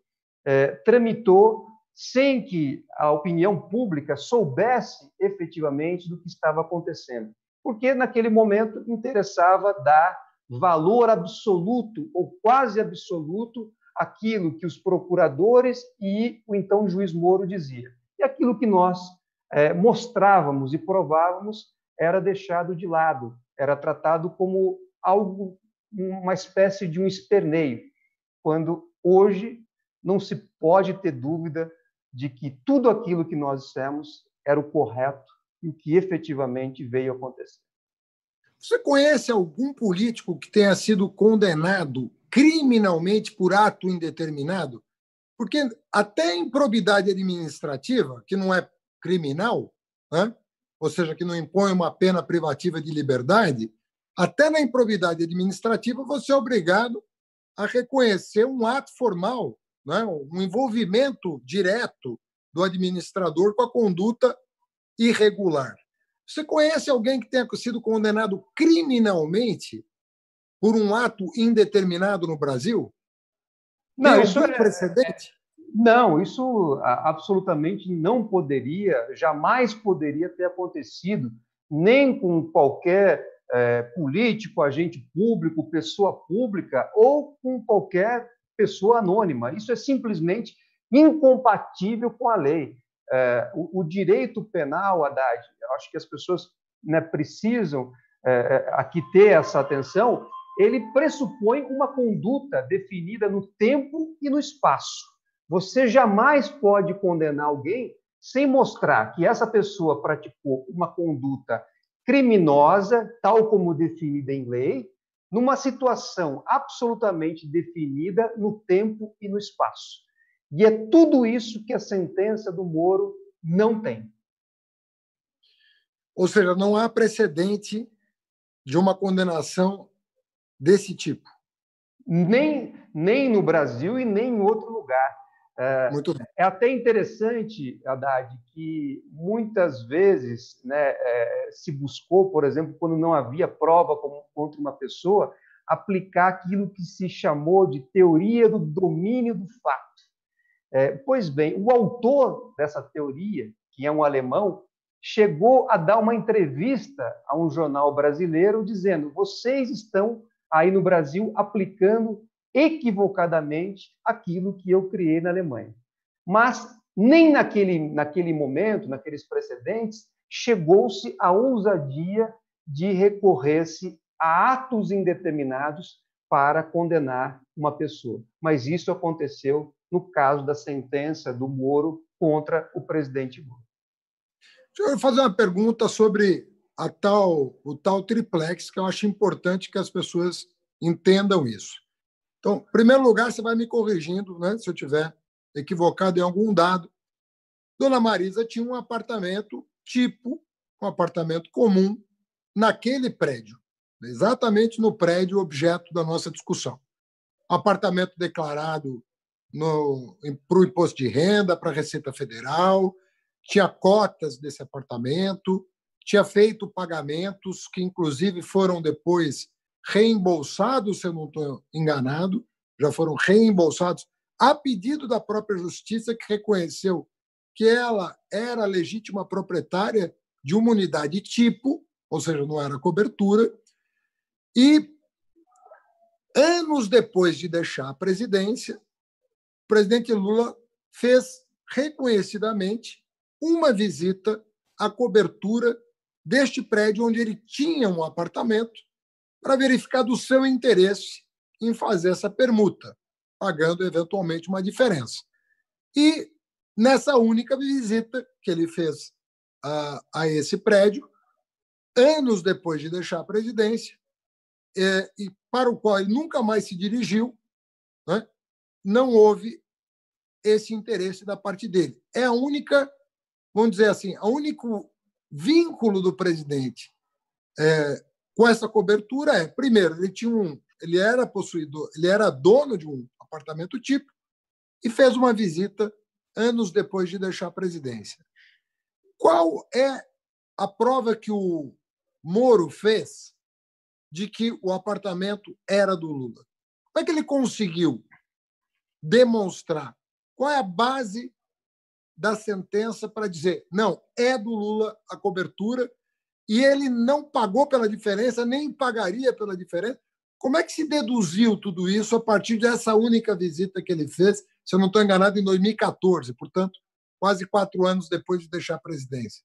tramitou sem que a opinião pública soubesse efetivamente do que estava acontecendo. Porque, naquele momento, interessava dar valor absoluto ou quase absoluto àquilo que os procuradores e o então juiz Moro diziam. E aquilo que nós mostrávamos e provávamos era deixado de lado, era tratado como algo, uma espécie de um esperneio, quando hoje não se pode ter dúvida de que tudo aquilo que nós dissemos era o correto e o que efetivamente veio acontecer. Você conhece algum político que tenha sido condenado criminalmente por ato indeterminado? Porque até improbidade administrativa, que não é criminal, né? Ou seja, que não impõe uma pena privativa de liberdade, até na improbidade administrativa você é obrigado a reconhecer um ato formal, né? Um envolvimento direto do administrador com a conduta irregular. Você conhece alguém que tenha sido condenado criminalmente por um ato indeterminado no Brasil? Tem Não, isso algum precedente? Não, isso absolutamente não poderia, jamais poderia ter acontecido, nem com qualquer político, agente público, pessoa pública ou com qualquer pessoa anônima. Isso é simplesmente incompatível com a lei. O direito penal, Haddad, eu acho que as pessoas, né, precisam aqui ter essa atenção, ele pressupõe uma conduta definida no tempo e no espaço. Você jamais pode condenar alguém sem mostrar que essa pessoa praticou uma conduta criminosa, tal como definida em lei, numa situação absolutamente definida no tempo e no espaço. E é tudo isso que a sentença do Moro não tem. Ou seja, não há precedente de uma condenação desse tipo. Nem no Brasil e nem em outro lugar. Muito bem. É até interessante, Haddad, que muitas vezes, né, se buscou, por exemplo, quando não havia prova contra uma pessoa, aplicar aquilo que se chamou de teoria do domínio do fato. Pois bem, o autor dessa teoria, que é um alemão, chegou a dar uma entrevista a um jornal brasileiro dizendo: vocês estão aí no Brasil aplicando equivocadamente aquilo que eu criei na Alemanha. Mas nem naquele momento, naqueles precedentes, chegou-se à ousadia de recorrer-se a atos indeterminados para condenar uma pessoa. Mas isso aconteceu no caso da sentença do Moro contra o presidente Lula. Deixa eu fazer uma pergunta sobre o tal triplex, que eu acho importante que as pessoas entendam isso. Então, em primeiro lugar, você vai me corrigindo, né, se eu estiver equivocado em algum dado. Dona Marisa tinha um apartamento tipo, um apartamento comum, naquele prédio, exatamente no prédio objeto da nossa discussão. Apartamento declarado para o imposto de renda, para a Receita Federal, tinha cotas desse apartamento, tinha feito pagamentos que, inclusive, foram depois reembolsados, se eu não estou enganado, já foram reembolsados a pedido da própria Justiça, que reconheceu que ela era legítima proprietária de uma unidade tipo, ou seja, não era cobertura, e anos depois de deixar a presidência, o presidente Lula fez reconhecidamente uma visita à cobertura deste prédio onde ele tinha um apartamento para verificar do seu interesse em fazer essa permuta, pagando eventualmente uma diferença. E nessa única visita que ele fez a esse prédio, anos depois de deixar a presidência, e para o qual ele nunca mais se dirigiu, né, não houve esse interesse da parte dele. É a única, vamos dizer assim, o único vínculo do presidente com essa cobertura primeiro, ele era possuidor, ele era dono de um apartamento tipo e fez uma visita anos depois de deixar a presidência. Qual é a prova que o Moro fez de que o apartamento era do Lula? Como é que ele conseguiu demonstrar? Qual é a base da sentença para dizer não, é do Lula a cobertura e ele não pagou pela diferença, nem pagaria pela diferença? Como é que se deduziu tudo isso a partir dessa única visita que ele fez, se eu não estou enganado, em 2014, portanto, quase 4 anos depois de deixar a presidência?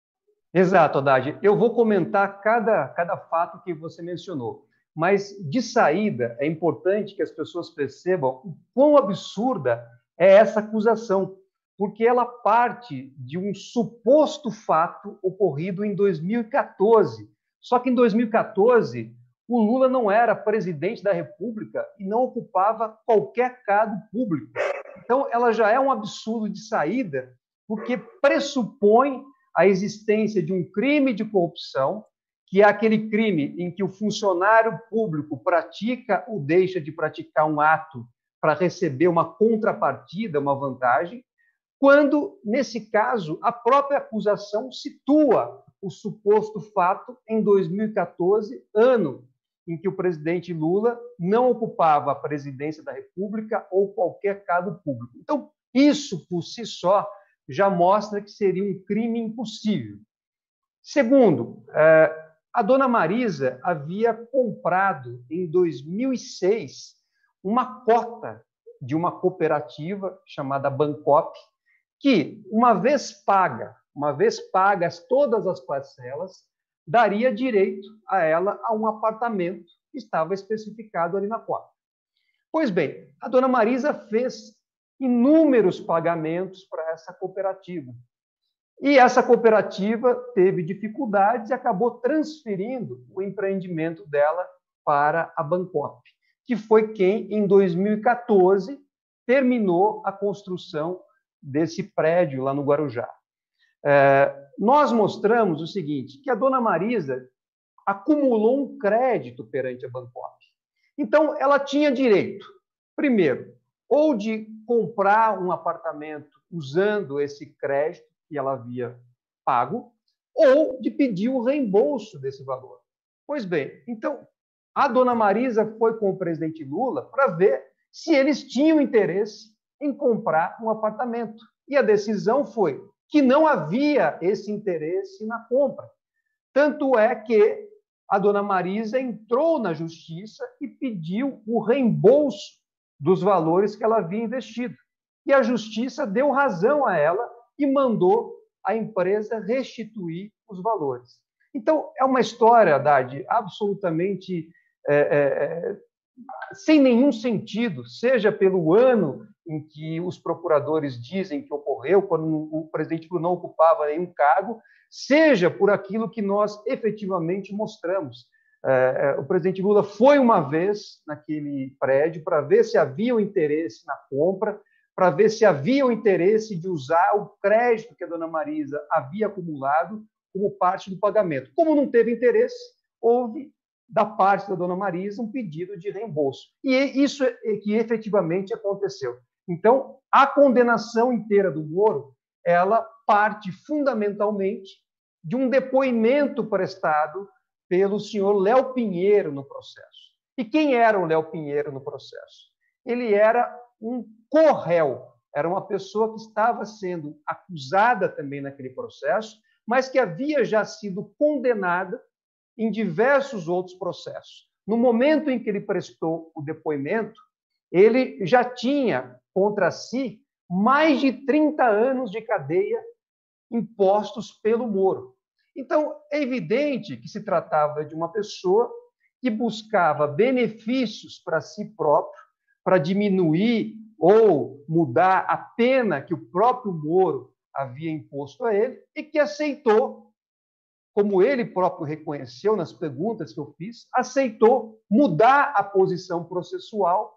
Exato, Haddad. Eu vou comentar cada fato que você mencionou. Mas, de saída, é importante que as pessoas percebam o quão absurda é essa acusação, porque ela parte de um suposto fato ocorrido em 2014. Só que em 2014, o Lula não era presidente da República e não ocupava qualquer cargo público. Então, ela já é um absurdo de saída, porque pressupõe a existência de um crime de corrupção, que é aquele crime em que o funcionário público pratica ou deixa de praticar um ato para receber uma contrapartida, uma vantagem, quando, nesse caso, a própria acusação situa o suposto fato em 2014, ano em que o presidente Lula não ocupava a presidência da República ou qualquer cargo público. Então, isso, por si só, já mostra que seria um crime impossível. Segundo, a dona Marisa havia comprado, em 2006, uma cota de uma cooperativa chamada Bancop, que, uma vez pagas todas as parcelas, daria direito a ela a um apartamento que estava especificado ali na cota. Pois bem, a dona Marisa fez inúmeros pagamentos para essa cooperativa. E essa cooperativa teve dificuldades e acabou transferindo o empreendimento dela para a Bancop, que foi quem, em 2014, terminou a construção desse prédio lá no Guarujá. Nós mostramos o seguinte, que a dona Marisa acumulou um crédito perante a Bancop. Então, ela tinha direito, primeiro, ou de comprar um apartamento usando esse crédito que ela havia pago, ou de pedir o reembolso desse valor. Pois bem, então, a dona Marisa foi com o presidente Lula para ver se eles tinham interesse em comprar um apartamento. E a decisão foi que não havia esse interesse na compra. Tanto é que a dona Marisa entrou na justiça e pediu o reembolso dos valores que ela havia investido. E a justiça deu razão a ela e mandou a empresa restituir os valores. Então, é uma história, Haddad, absolutamente sem nenhum sentido, seja pelo ano em que os procuradores dizem que ocorreu, quando o presidente Lula não ocupava nenhum cargo, seja por aquilo que nós efetivamente mostramos. O presidente Lula foi uma vez naquele prédio para ver se havia o interesse na compra, para ver se havia o interesse de usar o crédito que a dona Marisa havia acumulado como parte do pagamento. Como não teve interesse, houve, da parte da dona Marisa, um pedido de reembolso. E isso é que efetivamente aconteceu. Então, a condenação inteira do Moro, ela parte fundamentalmente de um depoimento prestado pelo senhor Léo Pinheiro no processo. E quem era o Léo Pinheiro no processo? Ele era um co-réu, era uma pessoa que estava sendo acusada também naquele processo, mas que havia já sido condenada em diversos outros processos. No momento em que ele prestou o depoimento, ele já tinha contra si mais de 30 anos de cadeia impostos pelo Moro. Então, é evidente que se tratava de uma pessoa que buscava benefícios para si próprio, para diminuir ou mudar a pena que o próprio Moro havia imposto a ele e que aceitou, como ele próprio reconheceu nas perguntas que eu fiz, aceitou mudar a posição processual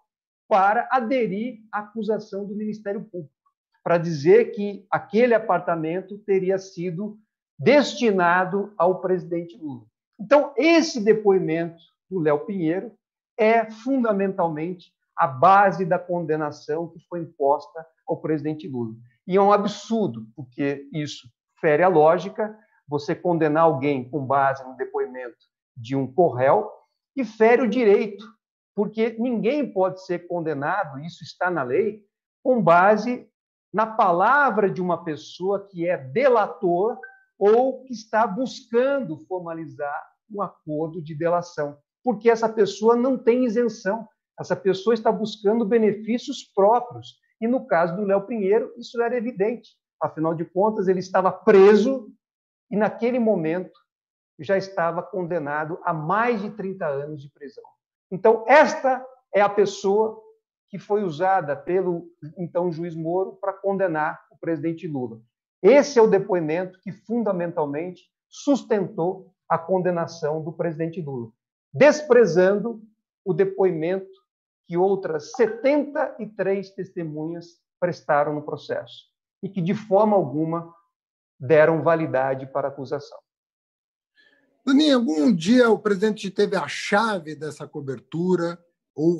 para aderir à acusação do Ministério Público, para dizer que aquele apartamento teria sido destinado ao presidente Lula. Então, esse depoimento do Léo Pinheiro é fundamentalmente a base da condenação que foi imposta ao presidente Lula. E é um absurdo, porque isso fere a lógica, você condenar alguém com base no depoimento de um corréu, e fere o direito, porque ninguém pode ser condenado, isso está na lei, com base na palavra de uma pessoa que é delator ou que está buscando formalizar um acordo de delação, porque essa pessoa não tem isenção, essa pessoa está buscando benefícios próprios, e no caso do Léo Pinheiro, isso era evidente, afinal de contas, ele estava preso e, naquele momento, já estava condenado a mais de 30 anos de prisão. Então, esta é a pessoa que foi usada pelo, então, juiz Moro para condenar o presidente Lula. Esse é o depoimento que, fundamentalmente, sustentou a condenação do presidente Lula, desprezando o depoimento que outras 73 testemunhas prestaram no processo e que, de forma alguma, deram validade para a acusação. Daninha, algum dia o presidente teve a chave dessa cobertura, ou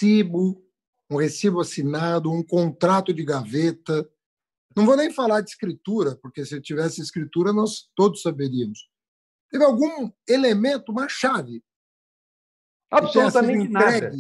um recibo assinado, um contrato de gaveta? Não vou nem falar de escritura, porque se tivesse escritura, nós todos saberíamos. Teve algum elemento, uma chave? Absolutamente nada.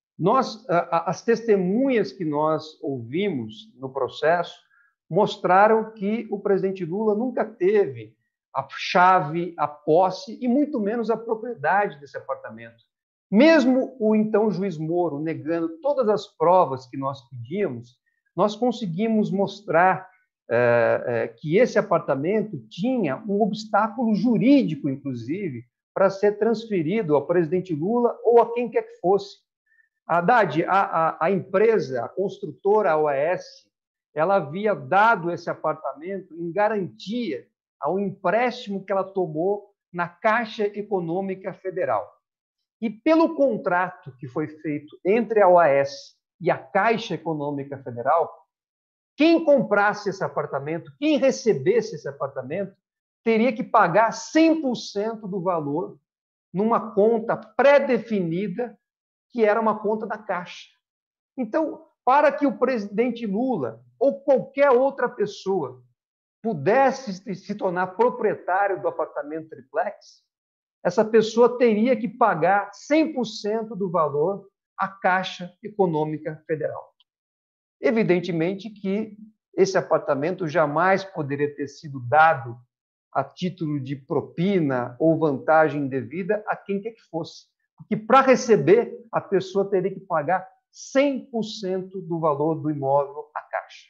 As testemunhas que nós ouvimos no processo mostraram que o presidente Lula nunca teve a chave, a posse e muito menos a propriedade desse apartamento. Mesmo o então juiz Moro negando todas as provas que nós pedíamos, nós conseguimos mostrar que esse apartamento tinha um obstáculo jurídico, inclusive, para ser transferido ao presidente Lula ou a quem quer que fosse. Haddad, a empresa, a construtora OAS, ela havia dado esse apartamento em garantia ao empréstimo que ela tomou na Caixa Econômica Federal. E pelo contrato que foi feito entre a OAS e a Caixa Econômica Federal, quem comprasse esse apartamento, quem recebesse esse apartamento, teria que pagar 100% do valor numa conta pré-definida, que era uma conta da Caixa. Então, para que o presidente Lula ou qualquer outra pessoa pudesse se tornar proprietário do apartamento triplex, essa pessoa teria que pagar 100% do valor à Caixa Econômica Federal. Evidentemente que esse apartamento jamais poderia ter sido dado a título de propina ou vantagem indevida a quem quer que fosse. Porque para receber, a pessoa teria que pagar 100% do valor do imóvel à Caixa.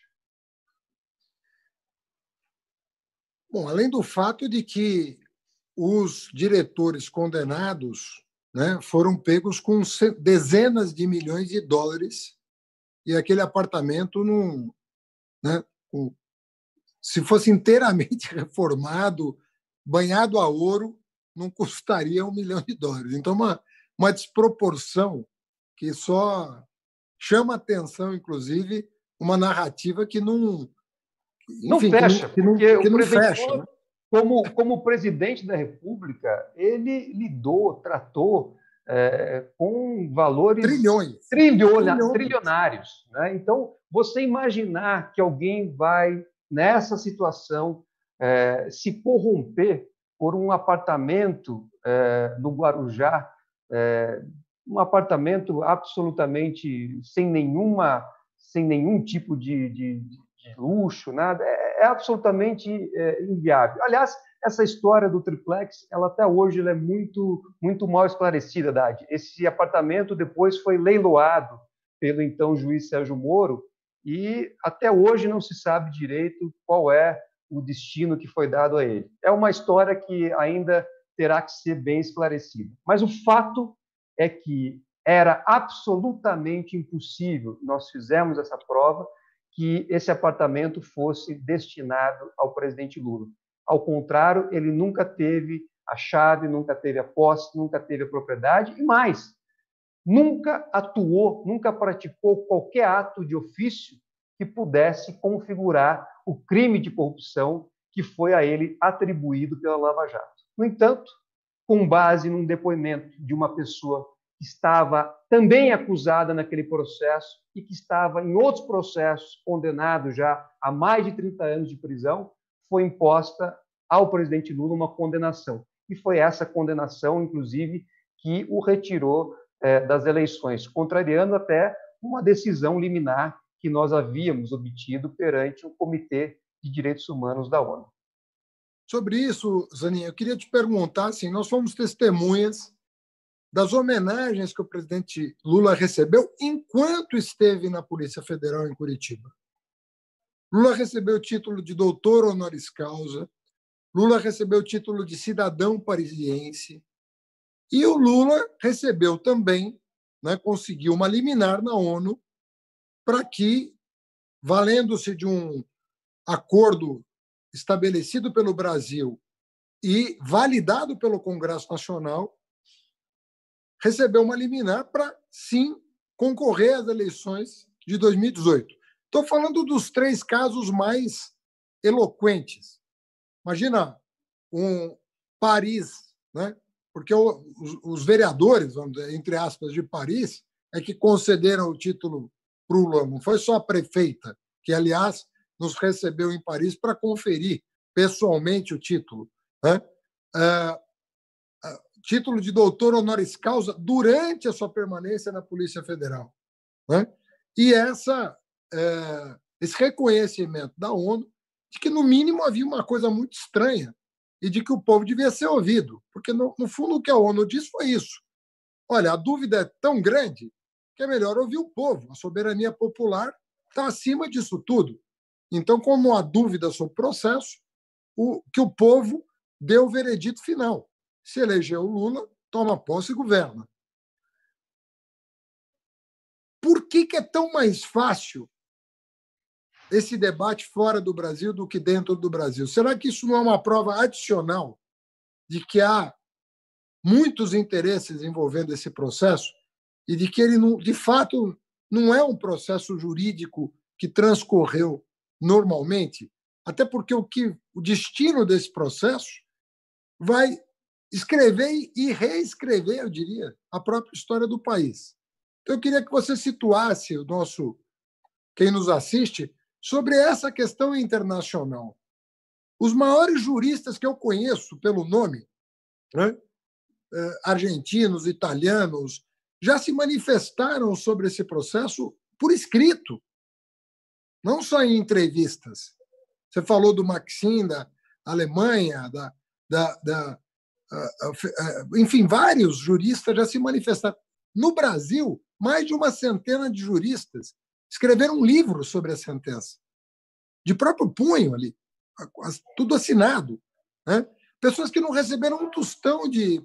Bom, além do fato de que os diretores condenados, né, foram pegos com dezenas de milhões de dólares e aquele apartamento, não, né, se fosse inteiramente reformado, banhado a ouro, não custaria $1 milhão. Então, uma desproporção que só chama atenção, inclusive, uma narrativa que não... Não fecha, porque o presidente Lula, né? Como presidente da República, ele tratou com valores trilionários. Né? Então, você imaginar que alguém vai, nessa situação, se corromper por um apartamento no Guarujá, um apartamento absolutamente sem nenhum tipo de luxo, nada, é absolutamente inviável. Aliás, essa história do triplex, ela até hoje ela é muito mal esclarecida, Haddad. Esse apartamento depois foi leiloado pelo então juiz Sérgio Moro e até hoje não se sabe direito qual é o destino que foi dado a ele. É uma história que ainda terá que ser bem esclarecida. Mas o fato é que era absolutamente impossível, nós fizemos essa prova, que esse apartamento fosse destinado ao presidente Lula. Ao contrário, ele nunca teve a chave, nunca teve a posse, nunca teve a propriedade, e mais, nunca atuou, nunca praticou qualquer ato de ofício que pudesse configurar o crime de corrupção que foi a ele atribuído pela Lava Jato. No entanto, com base num depoimento de uma pessoa que estava também acusada naquele processo e que estava em outros processos condenado já a mais de 30 anos de prisão, foi imposta ao presidente Lula uma condenação. E foi essa condenação, inclusive, que o retirou das eleições, contrariando até uma decisão liminar que nós havíamos obtido perante o Comitê de Direitos Humanos da ONU. Sobre isso, Zanin, eu queria te perguntar, assim, nós fomos testemunhas das homenagens que o presidente Lula recebeu enquanto esteve na Polícia Federal em Curitiba. Lula recebeu o título de doutor honoris causa, Lula recebeu o título de cidadão parisiense, e o Lula recebeu também, né, conseguiu uma liminar na ONU para que, valendo-se de um acordo estabelecido pelo Brasil e validado pelo Congresso Nacional, recebeu uma liminar para, sim, concorrer às eleições de 2018. Estou falando dos 3 casos mais eloquentes. Imagina um Paris, né? Porque os vereadores, vamos dizer, entre aspas, de Paris, é que concederam o título para o Lula. Não foi só a prefeita, que, aliás, nos recebeu em Paris para conferir pessoalmente o título, né? Título de doutor honoris causa durante a sua permanência na Polícia Federal, né? E esse reconhecimento da ONU de que, no mínimo, havia uma coisa muito estranha e de que o povo devia ser ouvido, porque, no fundo, o que a ONU disse foi isso. Olha, a dúvida é tão grande que é melhor ouvir o povo. A soberania popular está acima disso tudo. Então, como há dúvida sobre o processo, que o povo dê o veredito final. Se elegeu o Lula, toma posse e governa. Por que é tão mais fácil esse debate fora do Brasil do que dentro do Brasil? Será que isso não é uma prova adicional de que há muitos interesses envolvendo esse processo e de que ele, de fato, não é um processo jurídico que transcorreu normalmente? Até porque o destino desse processo vai escrever e reescrever, eu diria, a própria história do país. Então, eu queria que você situasse quem nos assiste sobre essa questão internacional. Os maiores juristas que eu conheço pelo nome, né, argentinos, italianos, já se manifestaram sobre esse processo por escrito, não só em entrevistas. Você falou do Maxim, da Alemanha, enfim, vários juristas já se manifestaram. No Brasil, mais de uma centena de juristas escreveram um livro sobre a sentença, de próprio punho ali, tudo assinado, né? Pessoas que não receberam um tostão de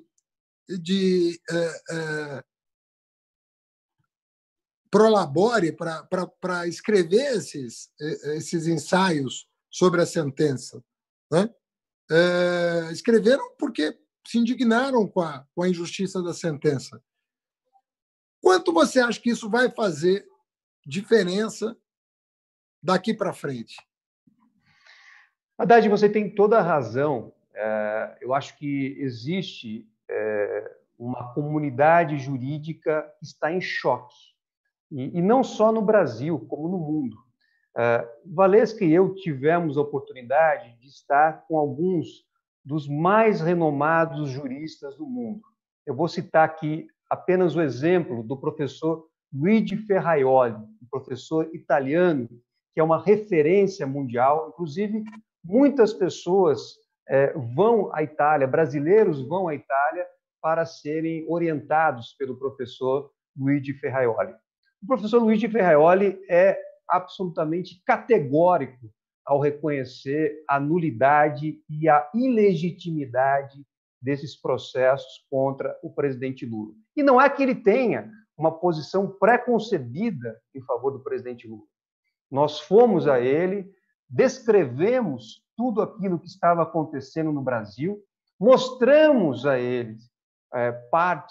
prolabore para escrever esses ensaios sobre a sentença, né? Escreveram porque se indignaram com a injustiça da sentença. Quanto você acha que isso vai fazer diferença daqui para frente? Haddad, você tem toda a razão. Eu acho que existe uma comunidade jurídica que está em choque. E não só no Brasil, como no mundo. Valesca e eu tivemos a oportunidade de estar com alguns dos mais renomados juristas do mundo. Eu vou citar aqui apenas o exemplo do professor Luigi Ferraioli, um professor italiano, que é uma referência mundial. Inclusive, muitas pessoas vão à Itália, brasileiros vão à Itália para serem orientados pelo professor Luigi Ferraioli. O professor Luigi Ferraioli é absolutamente categórico ao reconhecer a nulidade e a ilegitimidade desses processos contra o presidente Lula. E não é que ele tenha uma posição pré-concebida em favor do presidente Lula. Nós fomos a ele, descrevemos tudo aquilo que estava acontecendo no Brasil, mostramos a ele parte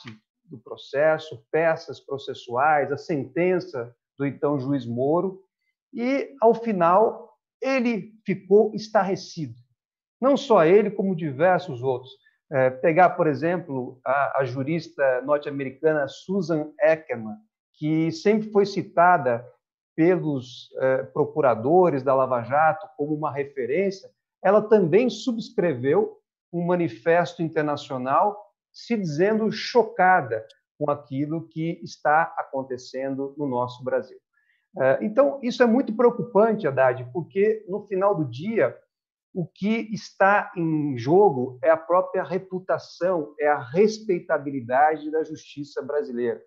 do processo, peças processuais, a sentença do então juiz Moro, e, ao final, ele ficou estarrecido. Não só ele, como diversos outros. Pegar, por exemplo, a jurista norte-americana Susan Ackerman, que sempre foi citada pelos procuradores da Lava Jato como uma referência, ela também subscreveu um manifesto internacional se dizendo chocada com aquilo que está acontecendo no nosso Brasil. Então, isso é muito preocupante, Haddad, porque, no final do dia, o que está em jogo é a própria reputação, é a respeitabilidade da justiça brasileira.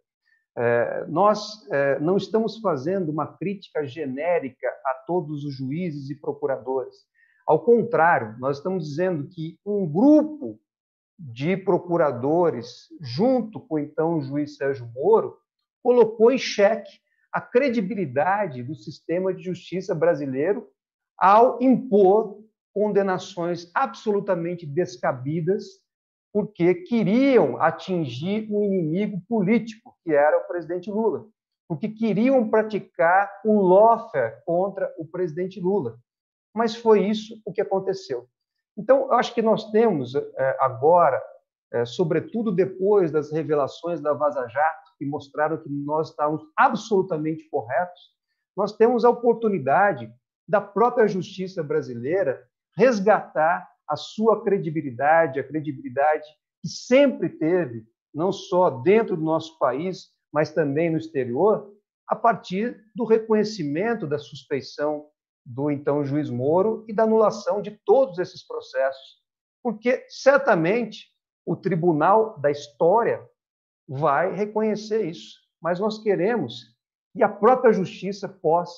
Nós não estamos fazendo uma crítica genérica a todos os juízes e procuradores. Ao contrário, nós estamos dizendo que um grupo de procuradores, junto com então o juiz Sérgio Moro, colocou em xeque a credibilidade do sistema de justiça brasileiro ao impor condenações absolutamente descabidas, porque queriam atingir um inimigo político, que era o presidente Lula, porque queriam praticar um lawfare contra o presidente Lula. Mas foi isso o que aconteceu. Então, eu acho que nós temos agora, sobretudo depois das revelações da Vaza Jato, que mostraram que nós estávamos absolutamente corretos, nós temos a oportunidade da própria justiça brasileira resgatar a sua credibilidade, a credibilidade que sempre teve, não só dentro do nosso país, mas também no exterior, a partir do reconhecimento da suspeição do então juiz Moro e da anulação de todos esses processos. Porque, certamente, o Tribunal da História vai reconhecer isso, mas nós queremos que a própria justiça possa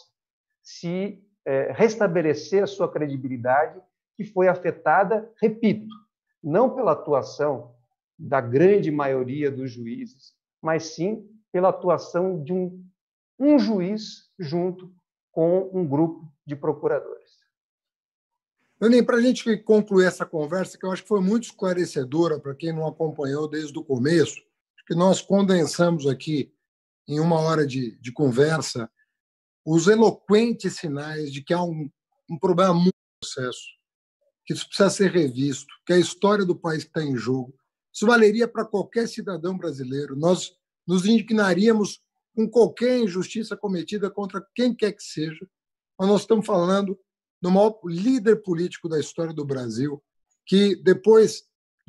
se restabelecer a sua credibilidade, que foi afetada, repito, não pela atuação da grande maioria dos juízes, mas sim pela atuação de um juiz junto com um grupo de procuradores. Lenin, para a gente concluir essa conversa, que eu acho que foi muito esclarecedora para quem não acompanhou desde o começo, que nós condensamos aqui em uma hora de conversa os eloquentes sinais de que há um problema muito no processo, que isso precisa ser revisto, que a história do país está em jogo. Isso valeria para qualquer cidadão brasileiro. Nós nos indignaríamos com qualquer injustiça cometida contra quem quer que seja, mas nós estamos falando do maior líder político da história do Brasil, que depois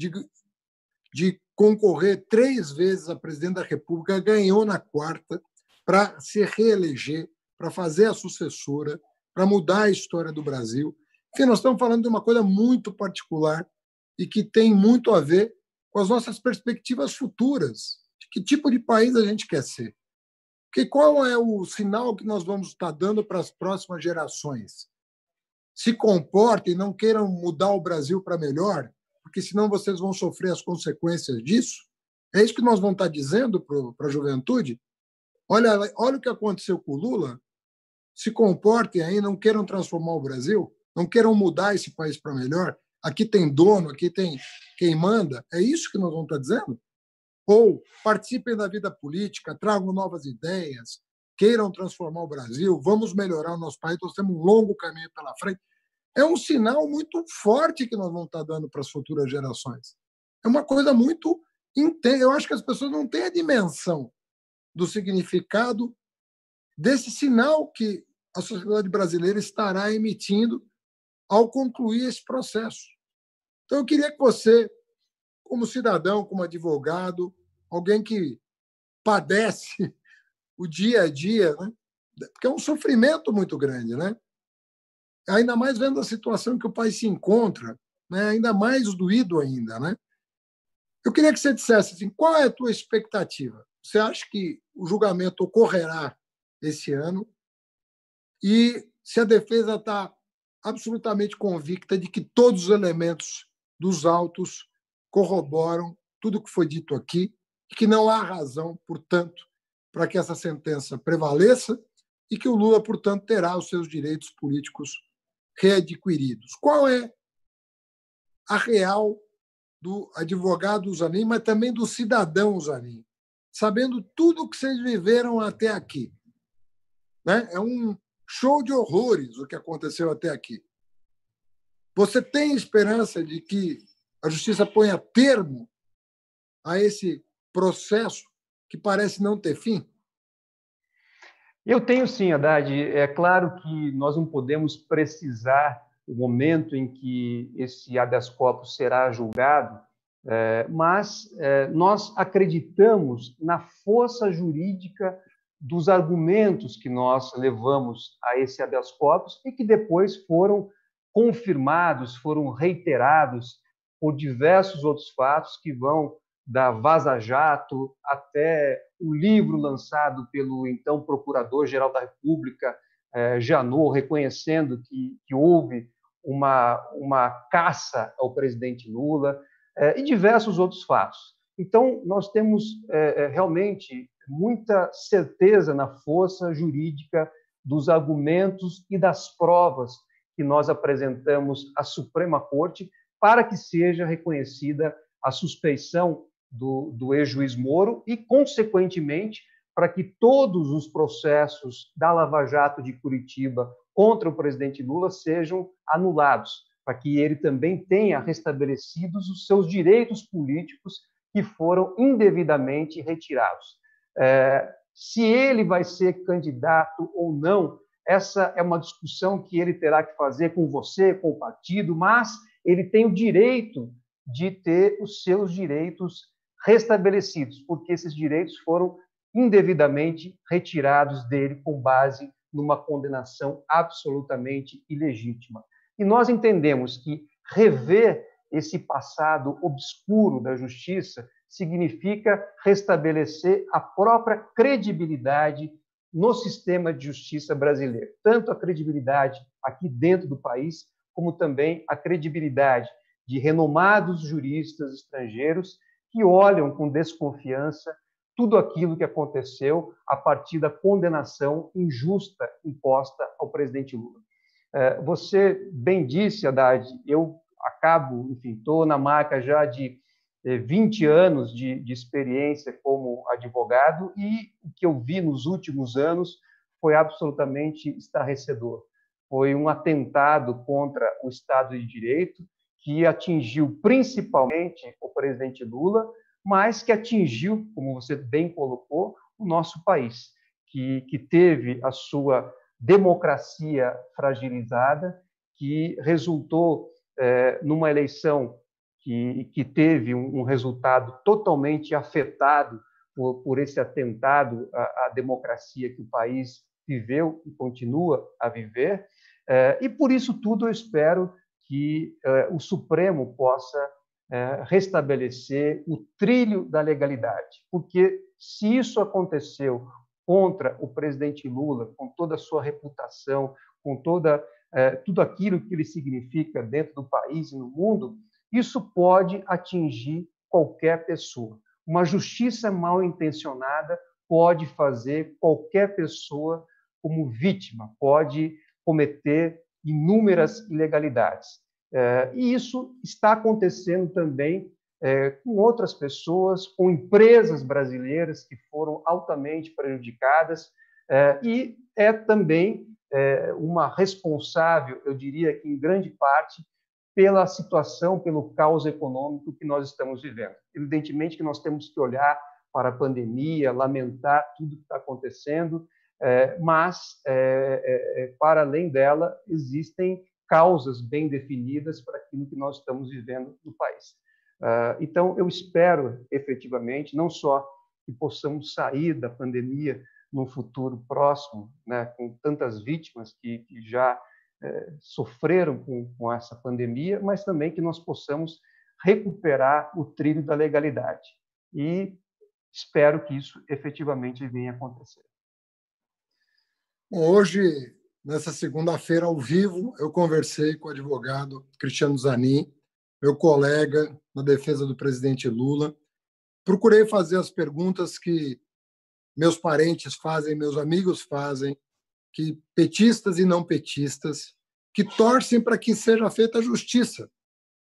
de concorrer 3 vezes a presidente da República, ganhou na 4ª para se reeleger, para fazer a sucessora, para mudar a história do Brasil. Enfim, nós estamos falando de uma coisa muito particular e que tem muito a ver com as nossas perspectivas futuras, de que tipo de país a gente quer ser. Porque qual é o sinal que nós vamos estar dando para as próximas gerações? Se comportem, não queiram mudar o Brasil para melhor, porque senão vocês vão sofrer as consequências disso. É isso que nós vamos estar dizendo para a juventude? Olha o que aconteceu com o Lula. Se comportem aí, não queiram transformar o Brasil, não queiram mudar esse país para melhor. Aqui tem dono, aqui tem quem manda. É isso que nós vamos estar dizendo? Ou participem da vida política, tragam novas ideias, queiram transformar o Brasil, vamos melhorar o nosso país, nós temos um longo caminho pela frente. É um sinal muito forte que nós vamos estar dando para as futuras gerações. É uma coisa muito intensa. Eu acho que as pessoas não têm a dimensão do significado desse sinal que a sociedade brasileira estará emitindo ao concluir esse processo. Então, eu queria que você, como cidadão, como advogado, alguém que padece o dia a dia, né? Porque é um sofrimento muito grande, né? Ainda mais vendo a situação em que o país se encontra, né? Ainda mais doído ainda, né? Eu queria que você dissesse assim, qual é a tua expectativa? Você acha que o julgamento ocorrerá esse ano? E se a defesa está absolutamente convicta de que todos os elementos dos autos corroboram tudo o que foi dito aqui e que não há razão, portanto, para que essa sentença prevaleça e que o Lula, portanto, terá os seus direitos políticos readquiridos. Qual é a real do advogado Zanin, mas também do cidadão Zanin? sabendo tudo o que vocês viveram até aqui. Né? É um show de horrores o que aconteceu até aqui. Você tem esperança de que a justiça ponha termo a esse processo que parece não ter fim? Eu tenho sim, Haddad. É claro que nós não podemos precisar o momento em que esse habeas corpus será julgado, mas nós acreditamos na força jurídica dos argumentos que nós levamos a esse habeas corpus e que depois foram confirmados, foram reiterados por diversos outros fatos que vão da Vaza Jato até o livro lançado pelo então Procurador-Geral da República, Janot, reconhecendo que houve uma caça ao presidente Lula, e diversos outros fatos. Então, nós temos realmente muita certeza na força jurídica dos argumentos e das provas que nós apresentamos à Suprema Corte para que seja reconhecida a suspeição do ex-juiz Moro e, consequentemente, para que todos os processos da Lava Jato de Curitiba contra o presidente Lula sejam anulados, para que ele também tenha restabelecidos os seus direitos políticos que foram indevidamente retirados. Se ele vai ser candidato ou não, essa é uma discussão que ele terá que fazer com você, com o partido, mas ele tem o direito de ter os seus direitos restabelecidos, porque esses direitos foram indevidamente retirados dele com base numa condenação absolutamente ilegítima. E nós entendemos que rever esse passado obscuro da justiça significa restabelecer a própria credibilidade no sistema de justiça brasileiro, tanto a credibilidade aqui dentro do país, como também a credibilidade de renomados juristas estrangeiros que olham com desconfiança tudo aquilo que aconteceu a partir da condenação injusta imposta ao presidente Lula. Você bem disse, Haddad, eu estou na marca já de 20 anos de experiência como advogado e o que eu vi nos últimos anos foi absolutamente estarrecedor. Foi um atentado contra o Estado de Direito que atingiu principalmente o presidente Lula, mas que atingiu, como você bem colocou, o nosso país, que teve a sua democracia fragilizada, que resultou numa eleição que teve um resultado totalmente afetado por esse atentado à democracia que o país viveu e continua a viver. E por isso tudo eu espero que o Supremo possa restabelecer o trilho da legalidade, porque se isso aconteceu contra o presidente Lula, com toda a sua reputação, com tudo aquilo que ele significa dentro do país e no mundo, isso pode atingir qualquer pessoa. Uma justiça mal intencionada pode fazer qualquer pessoa como vítima, pode cometer inúmeras ilegalidades. E isso está acontecendo também com outras pessoas, com empresas brasileiras que foram altamente prejudicadas, e é também uma responsável, eu diria que em grande parte, pela situação, pelo caos econômico que nós estamos vivendo. Evidentemente que nós temos que olhar para a pandemia, lamentar tudo que está acontecendo, mas, para além dela, existem causas bem definidas para aquilo que nós estamos vivendo no país. Então, eu espero, efetivamente, não só que possamos sair da pandemia num futuro próximo, né, com tantas vítimas que já sofreram com essa pandemia, mas também que nós possamos recuperar o trilho da legalidade. E espero que isso efetivamente venha a acontecer. Hoje, nessa segunda-feira, ao vivo, eu conversei com o advogado Cristiano Zanin, meu colega na defesa do presidente Lula. Procurei fazer as perguntas que meus parentes fazem, meus amigos fazem, que petistas e não petistas, que torcem para que seja feita a justiça.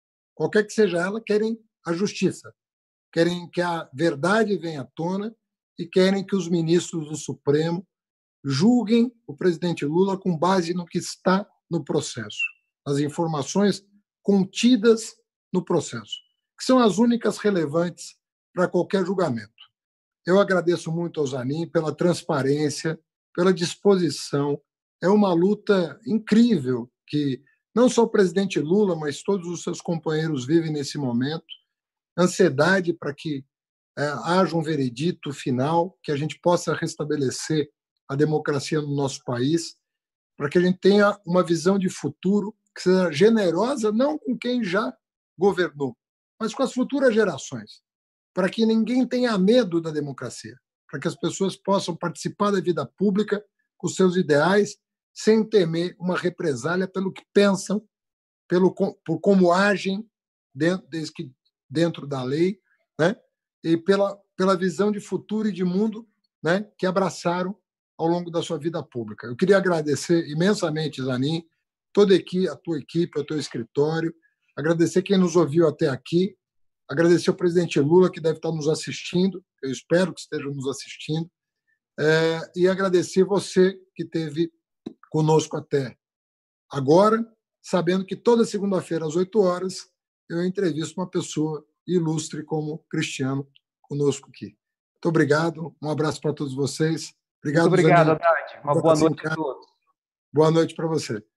Qualquer que seja ela, querem a justiça. Querem que a verdade venha à tona e querem que os ministros do Supremo julguem o presidente Lula com base no que está no processo, as informações contidas no processo, que são as únicas relevantes para qualquer julgamento. Eu agradeço muito ao Zanin pela transparência, pela disposição. É uma luta incrível que não só o presidente Lula, mas todos os seus companheiros vivem nesse momento. Ansiedade para que haja um veredito final, que a gente possa restabelecer a democracia no nosso país, para que a gente tenha uma visão de futuro que seja generosa, não com quem já governou, mas com as futuras gerações, para que ninguém tenha medo da democracia, para que as pessoas possam participar da vida pública com seus ideais, sem temer uma represália pelo que pensam, por como agem dentro da lei, né? E pela visão de futuro e de mundo, né, que abraçaram ao longo da sua vida pública. Eu queria agradecer imensamente, Zanin, toda a tua equipe, o teu escritório, agradecer quem nos ouviu até aqui, agradecer ao presidente Lula, que deve estar nos assistindo, eu espero que esteja nos assistindo, e agradecer você que esteve conosco até agora, sabendo que toda segunda-feira, às 8 horas, eu entrevisto uma pessoa ilustre como Cristiano conosco aqui. Muito obrigado, um abraço para todos vocês. Muito obrigado, Haddad. Uma boa noite a todos. Boa noite para você.